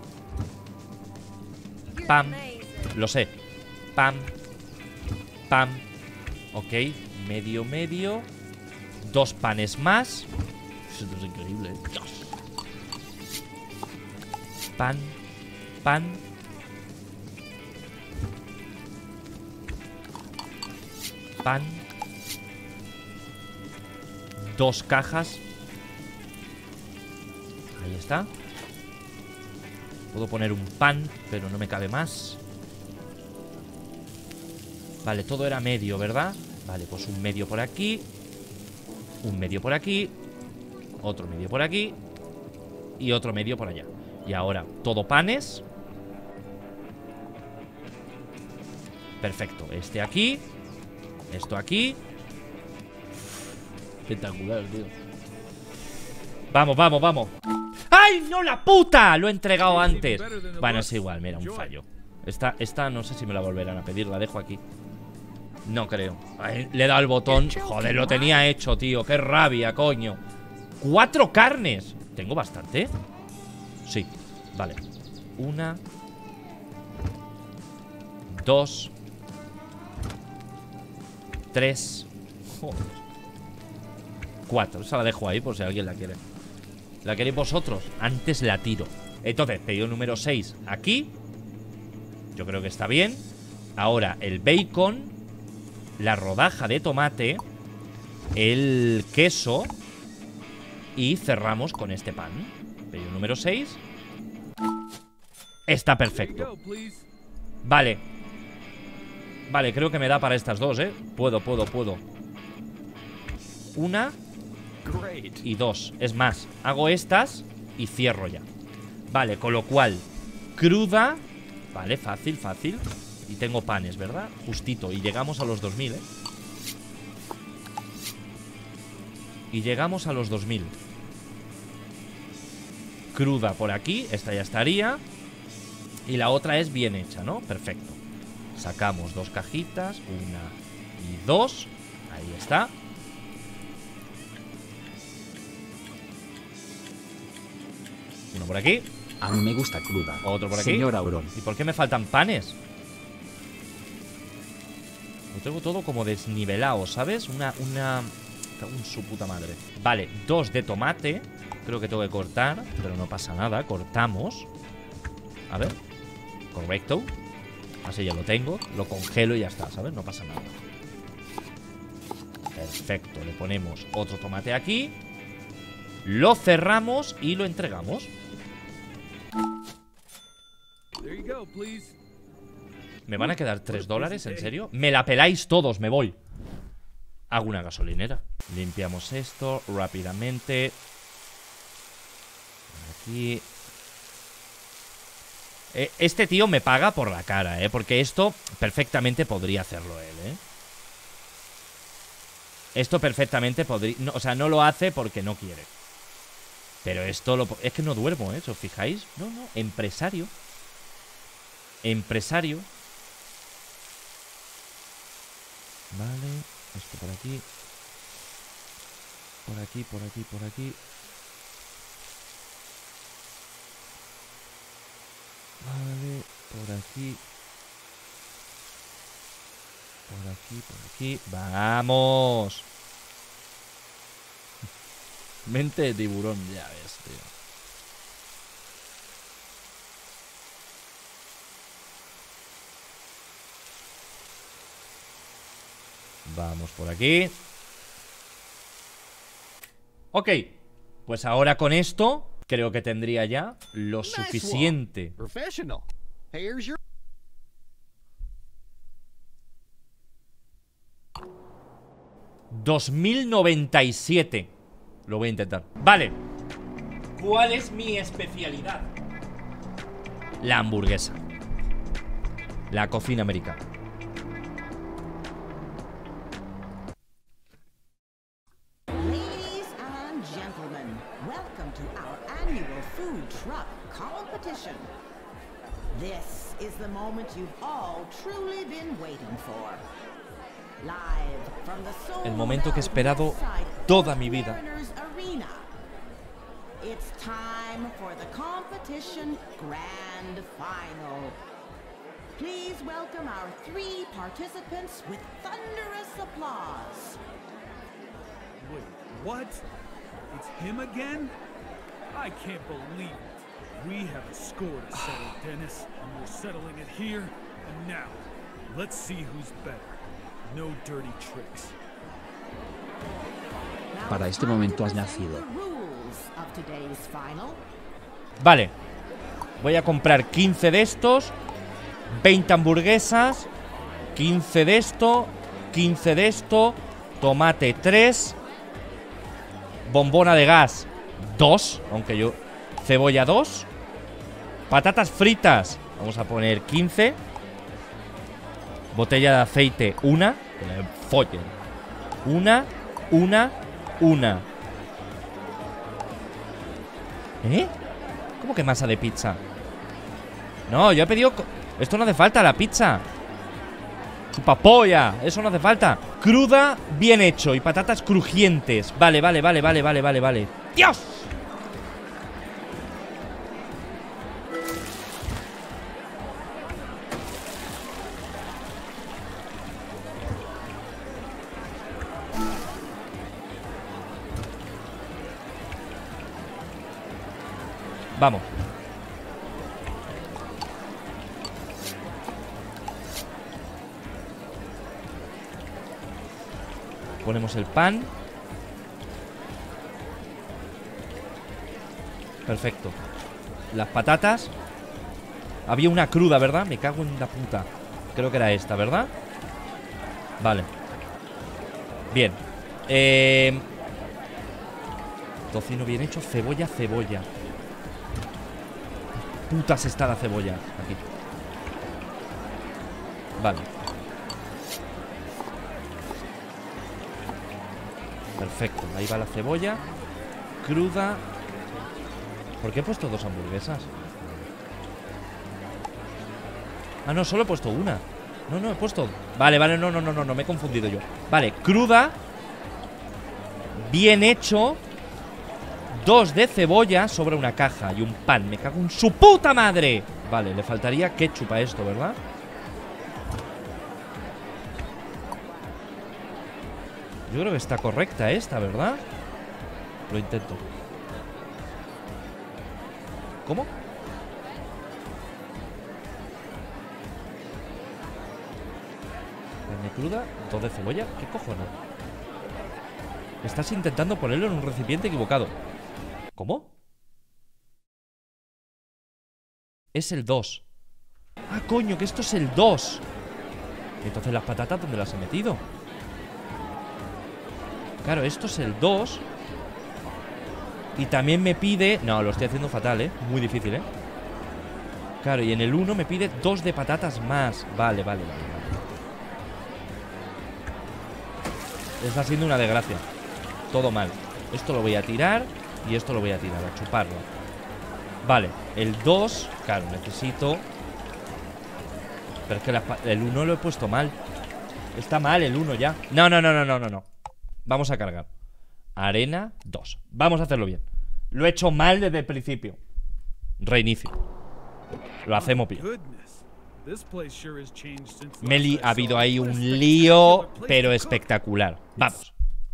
Pam. Lo sé. Pam. Pam. Ok. Medio, medio. 2 panes más. Esto es increíble, ¿eh? Dios. Pan. Pan. Pan. 2 cajas. Ahí está. Puedo poner un pan, pero no me cabe más. Vale, todo era medio, ¿verdad? Vale, pues un medio por aquí. Un medio por aquí. Otro medio por aquí. Y otro medio por allá. Y ahora, todo panes. Perfecto, este aquí. Esto aquí. Espectacular, tío. Vamos, vamos, vamos. ¡Ay, no, la puta! Lo he entregado antes. Bueno, es igual, mira, un fallo. Esta no sé si me la volverán a pedir. La dejo aquí. No creo. Ay, le he dado el botón. Joder, lo tenía hecho, tío. Qué rabia, coño. 4 carnes. ¿Tengo bastante? Sí, vale. 1 2 3 4. Esa la dejo ahí por si alguien la quiere. ¿La queréis vosotros? Antes la tiro. Entonces, pedido número 6 aquí. Yo creo que está bien. Ahora, el bacon, la rodaja de tomate, el queso. Y cerramos con este pan. Pedido número 6. Está perfecto. Vale. Vale, creo que me da para estas dos, ¿eh? Puedo. 1 y 2. Es más, hago estas y cierro ya. Vale, con lo cual, cruda. Vale, fácil. Y tengo panes, ¿verdad? Justito, y llegamos a los 2000, ¿eh? Y llegamos a los 2000. Cruda por aquí, esta ya estaría. Y la otra es bien hecha, ¿no? Perfecto. Sacamos 2 cajitas, 1 y 2. Ahí está. Uno por aquí. A mí me gusta cruda. Otro por aquí. Señor Auron. ¿Y por qué me faltan panes? Lo tengo todo como desnivelado, ¿sabes? Su puta madre. Vale, 2 de tomate. Creo que tengo que cortar, pero no pasa nada. Cortamos. A ver. Correcto. Así ya lo tengo. Lo congelo y ya está, ¿sabes? No pasa nada. Perfecto. Le ponemos otro tomate aquí. Lo cerramos y lo entregamos. ¿Me van a quedar $3? ¿En serio? Me la peláis todos, me voy. Hago una gasolinera. Limpiamos esto rápidamente. Aquí. Este tío me paga por la cara, porque esto perfectamente podría hacerlo él, Esto perfectamente podría... No, o sea, no lo hace porque no quiere. Pero esto es que no duermo, ¿os fijáis? No, empresario. Empresario. Vale, esto por aquí. Por aquí. Vale, por aquí. Por aquí. ¡Vamos! Mente de tiburón, ya ves, tío. Vamos por aquí. Ok. Pues ahora con esto creo que tendría ya lo suficiente. 2097. Lo voy a intentar. Vale. ¿Cuál es mi especialidad? La hamburguesa. La cocina americana. to our annual food truck competition. This is the moment you've all truly been waiting for. Live from the El momento que he esperado toda mi vida. It's time for the competition grand final. Please welcome our 3 participants with thunderous applause. Wait, what? It's him again? I can't believe it. We have a score to settle, Dennis, and we're settling it here and now. Let's see who's better. No dirty tricks. Para este momento has nacido. Vale. Voy a comprar 15 de estos, 20 hamburguesas, 15 de esto, 15 de esto, tomate 3, bombona de gas 2, aunque yo... Cebolla 2, patatas fritas, vamos a poner 15, botella de aceite 1, que le follen, 1. ¿Eh? ¿Cómo que masa de pizza? No, yo he pedido... Esto no hace falta, la pizza. Chupapolla, eso no hace falta. Cruda, bien hecho, y patatas crujientes. Vale. ¡Dios! Vamos. Ponemos el pan. Perfecto. Las patatas. Había una cruda, ¿verdad? Me cago en la puta. Creo que era esta, ¿verdad? Vale. Bien. Tocino bien hecho. Cebolla. Putas está la cebolla. Aquí. Vale. Perfecto, ahí va la cebolla. Cruda. ¿Por qué he puesto 2 hamburguesas? Ah, no, solo he puesto una. No, he puesto... Vale, no, me he confundido yo. Vale, cruda. Bien hecho. 2 de cebolla sobre una caja y un pan. Me cago en su puta madre. Vale, le faltaría ketchup a esto, ¿verdad? Yo creo que está correcta esta, ¿verdad? Lo intento. ¿Cómo? Carne cruda, 2 de cebolla. ¿Qué cojones? Estás intentando ponerlo en un recipiente equivocado. ¿Cómo? Es el 2. Ah, coño, que esto es el 2. Entonces las patatas, ¿dónde las he metido? Claro, esto es el 2. Y también me pide... No, lo estoy haciendo fatal, ¿eh? Muy difícil, ¿eh? Claro, y en el 1 me pide 2 de patatas más. Vale. Está siendo una desgracia. Todo mal. Esto lo voy a tirar y esto lo voy a tirar, a chuparlo. Vale, el 2, claro, necesito... Pero es que el 1 lo he puesto mal. Está mal el 1 ya. No. Vamos a cargar. Arena 2. Vamos a hacerlo bien. Lo he hecho mal desde el principio. Reinicio. Lo hacemos bien. Ha habido ahí un lío, pero espectacular. Vamos.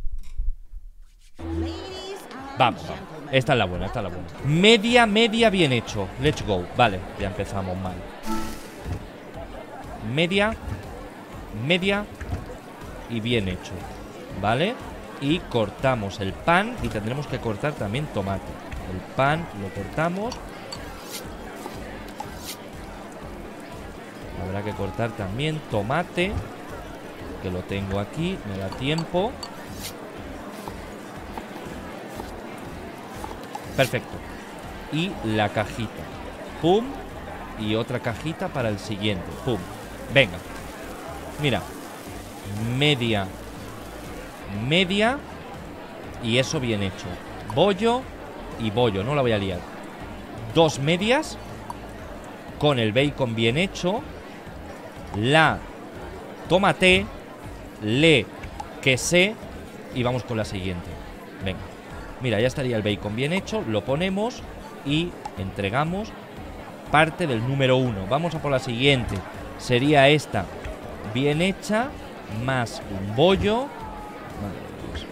Vamos. Esta es la buena, Media bien hecho. Let's go. Vale, ya empezamos mal. Media y bien hecho. Vale. Y cortamos el pan y tendremos que cortar también tomate. El pan lo cortamos. Habrá que cortar también tomate, que lo tengo aquí, me da tiempo. Perfecto. Y la cajita. Pum. Y otra cajita para el siguiente. Pum. Venga. Mira. Media. Y eso bien hecho. Bollo. y bollo, no la voy a liar. 2 medias con el bacon bien hecho, la tomate, le quesé y vamos con la siguiente. Venga, mira, ya estaría el bacon bien hecho, lo ponemos y entregamos parte del número 1. Vamos a por la siguiente. Sería esta bien hecha, más un bollo. Madre de Dios.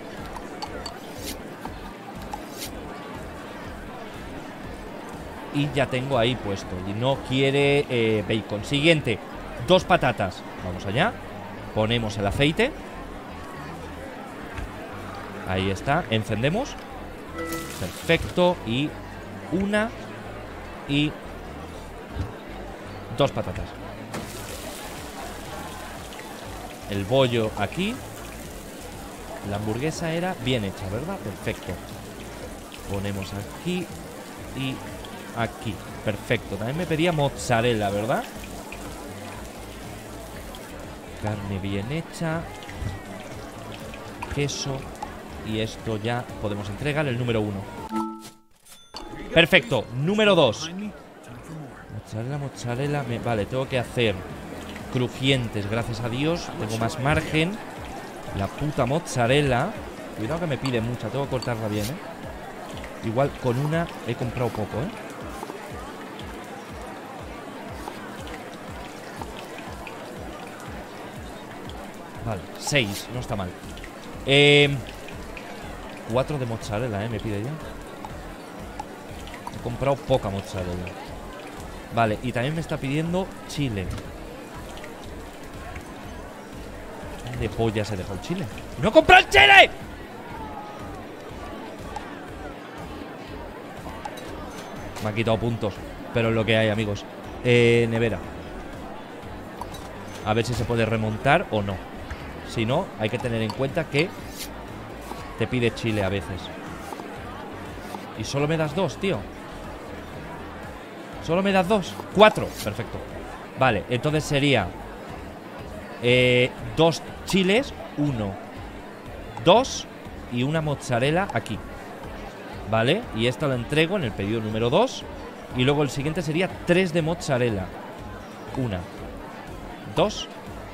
Y ya tengo ahí puesto. Y no quiere bacon. Siguiente, 2 patatas. Vamos allá. Ponemos el aceite. Ahí está. Encendemos. Perfecto. Y una y 2 patatas. El bollo aquí. La hamburguesa era bien hecha, ¿verdad? Perfecto. Ponemos aquí y aquí. Perfecto. También me pedía mozzarella, ¿verdad? Carne bien hecha. Queso. Y esto ya podemos entregar el número 1. Perfecto. Número 2. Mozzarella. Vale, tengo que hacer crujientes, gracias a Dios. Tengo más margen. La puta mozzarella. Cuidado que me pide mucha, tengo que cortarla bien, Igual con una he comprado poco, Vale, 6, no está mal. 4 de mozzarella, me pide ya. He comprado poca mozzarella. Vale, y también me está pidiendo chile. ¿Dónde pollas he dejado el chile? ¡No he comprado el chile! Me ha quitado puntos. Pero es lo que hay, amigos. Nevera. A ver si se puede remontar o no. Si no, hay que tener en cuenta que te pide chile a veces. Y solo me das 2, tío. Solo me das 2. 4, perfecto. Vale, entonces sería 2 chiles, 1, 2 y una mozzarella aquí. Vale, y esto lo entrego en el pedido número 2. Y luego el siguiente sería 3 de mozzarella. 1, 2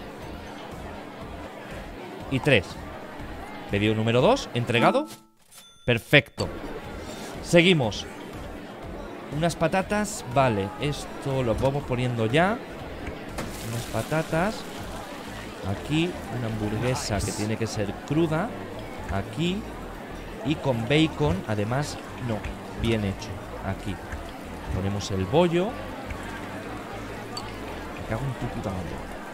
y 3. Pedido número 2, entregado. Perfecto. Seguimos. Unas patatas, vale. Esto lo vamos poniendo ya. Unas patatas. Aquí, una hamburguesa que tiene que ser cruda. Aquí. Y con bacon, además, no, bien hecho. Aquí. Ponemos el bollo. Me cago en tu puta madre.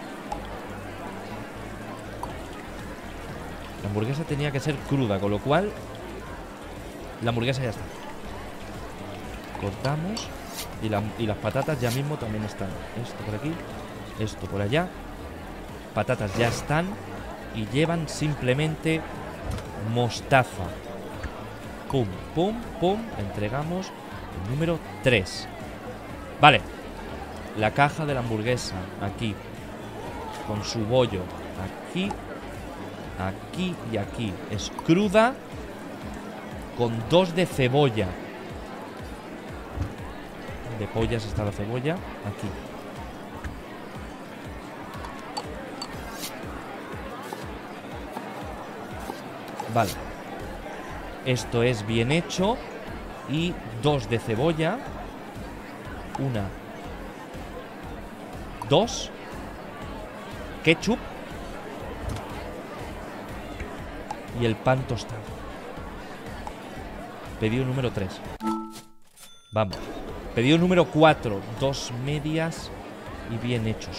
La hamburguesa tenía que ser cruda, con lo cual la hamburguesa ya está. Cortamos. Y las patatas ya mismo también están. Esto por aquí, esto por allá. Patatas ya están. Y llevan simplemente mostaza. Pum, pum, pum. Entregamos el número 3. Vale. La caja de la hamburguesa. Aquí. Con su bollo. Aquí. Aquí y aquí. Es cruda. Con 2 de cebolla. De pollas está la cebolla. Aquí. Vale. Esto es bien hecho. Y 2 de cebolla. 1, 2. Ketchup. Y el pan tostado. Pedido número 3. Vamos. Pedido número 4. 2 medias y bien hechos.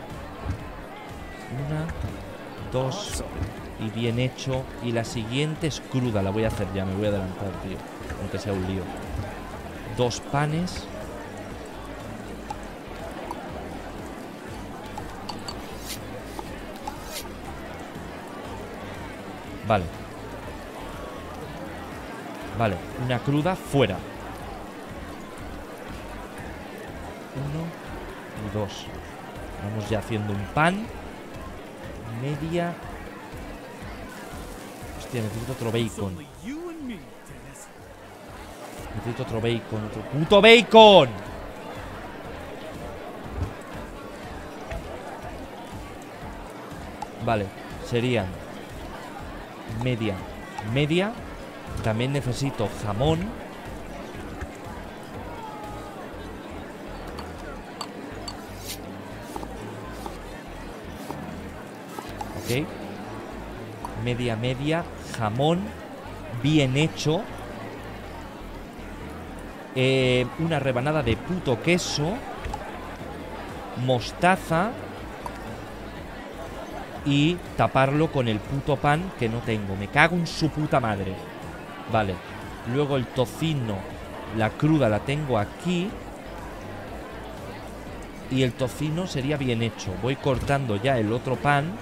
1, 2 y bien hecho. Y la siguiente es cruda. La voy a hacer ya. Me voy a adelantar, tío. Aunque sea un lío. 2 panes. Vale. Vale, una cruda fuera. 1 y 2. Vamos ya haciendo un pan. Media. Hostia, necesito otro bacon. Necesito otro bacon, otro puto bacon. Vale, serían media, media. También necesito jamón. Ok. Media, media, jamón bien hecho. Una rebanada de puto queso. Mostaza. Y taparlo con el puto pan que no tengo. Me cago en su puta madre. Vale. Luego el tocino, la cruda la tengo aquí. Y el tocino sería bien hecho. Voy cortando ya el otro pan,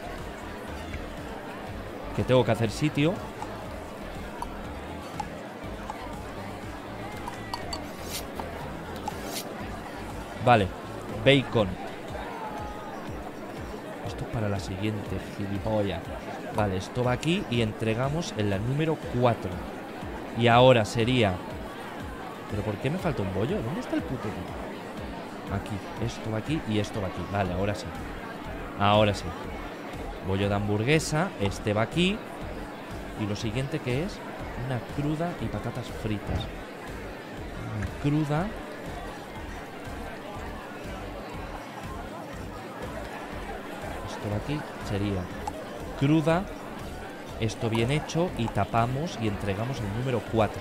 que tengo que hacer sitio. Vale. Bacon. Esto es para la siguiente, gilipollas. Vale, esto va aquí y entregamos en la número 4. Y ahora sería... ¿Pero por qué me falta un bollo? ¿Dónde está el puto bollo? Aquí, esto va aquí y esto va aquí. Vale, ahora sí. Ahora sí. Bollo de hamburguesa, este va aquí. Y lo siguiente que es una cruda y patatas fritas. Una cruda. Esto de aquí sería cruda, esto bien hecho, y tapamos y entregamos el número 4.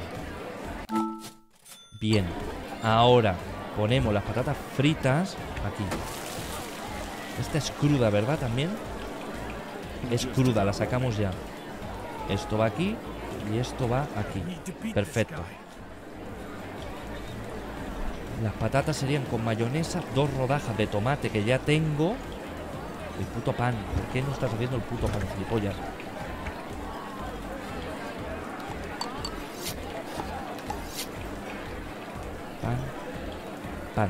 Bien, ahora ponemos las patatas fritas aquí. Esta es cruda, ¿verdad? También es cruda, la sacamos ya. Esto va aquí y esto va aquí. Perfecto. Las patatas serían con mayonesa, 2 rodajas de tomate que ya tengo. El puto pan. ¿Por qué no estás haciendo el puto pan, gilipollas? Pan. Pan.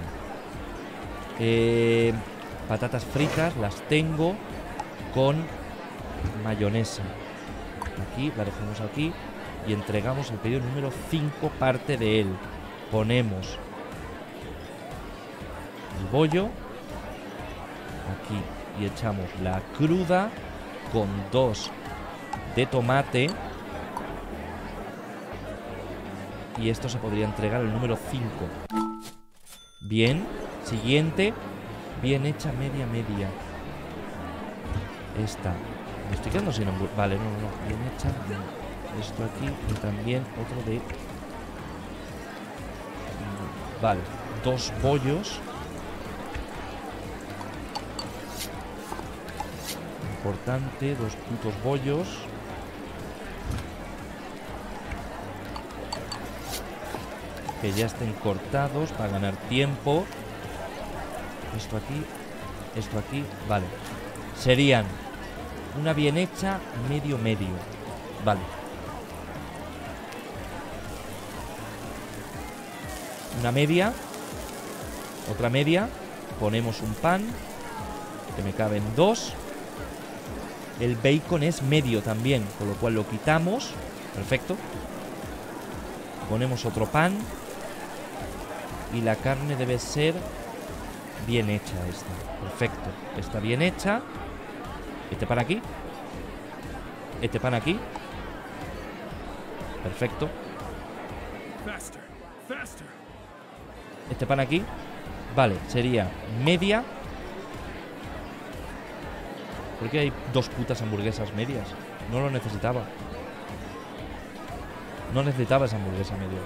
Patatas fritas las tengo con mayonesa. Aquí, la dejamos aquí. Y entregamos el pedido número 5, parte de él. Ponemos el bollo aquí. Y echamos la cruda con 2 de tomate. Y esto se podría entregar el número 5. Bien. Siguiente. Bien hecha, media, media. Esta. Me estoy quedando sin hamburguesa. Vale, no. Bien hecha. Esto aquí. Y también otro de... Vale. 2 bollos. Importante, 2 putos bollos. Que ya estén cortados para ganar tiempo. Esto aquí, vale. Serían una bien hecha, medio, medio. Vale. Una media. Otra media. Ponemos un pan. Que me caben 2. El bacon es medio también, con lo cual lo quitamos. Perfecto. Ponemos otro pan. Y la carne debe ser bien hecha esta. Perfecto. Está bien hecha. Este pan aquí. Este pan aquí. Perfecto. Este pan aquí. Vale, sería media. ¿Por qué hay 2 putas hamburguesas medias? No lo necesitaba. No necesitaba esa hamburguesa media.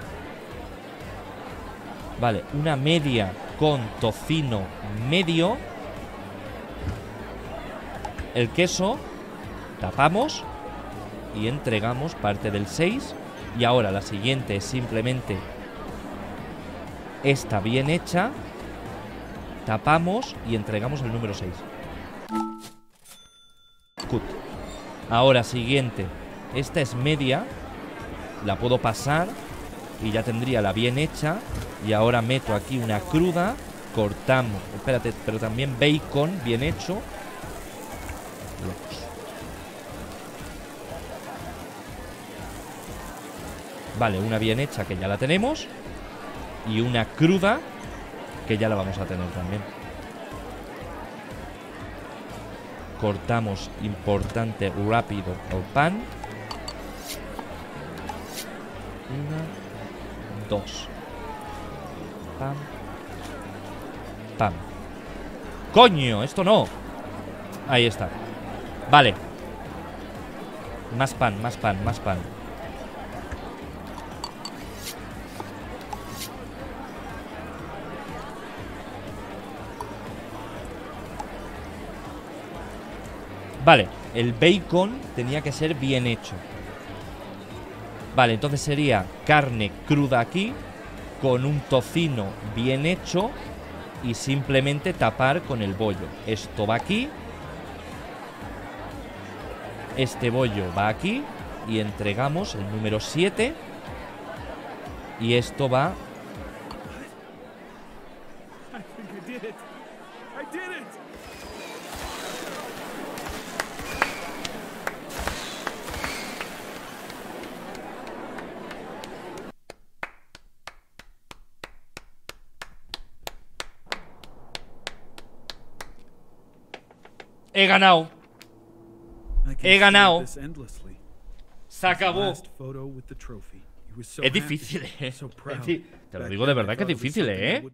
Vale, una media con tocino medio. El queso. Tapamos. Y entregamos parte del 6. Y ahora la siguiente es simplemente esta bien hecha. Tapamos y entregamos el número 6. Cut. Ahora siguiente. Esta es media. La puedo pasar y ya tendría la bien hecha. Y ahora meto aquí una cruda. Cortamos. Espérate, pero también bacon bien hecho. Vale, una bien hecha que ya la tenemos. Y una cruda que ya la vamos a tener también. Cortamos, importante, rápido el pan. 1, 2. Pam. Pam. ¡Coño! Esto no. Ahí está. Vale. Más pan, más pan, más pan. Vale, el bacon tenía que ser bien hecho. Vale, entonces sería carne cruda aquí, con un tocino bien hecho y simplemente tapar con el bollo. Esto va aquí. Este bollo va aquí y entregamos el número 7. Y esto va... He ganado. He ganado. Se acabó. Es difícil, Te lo digo de verdad que es difícil,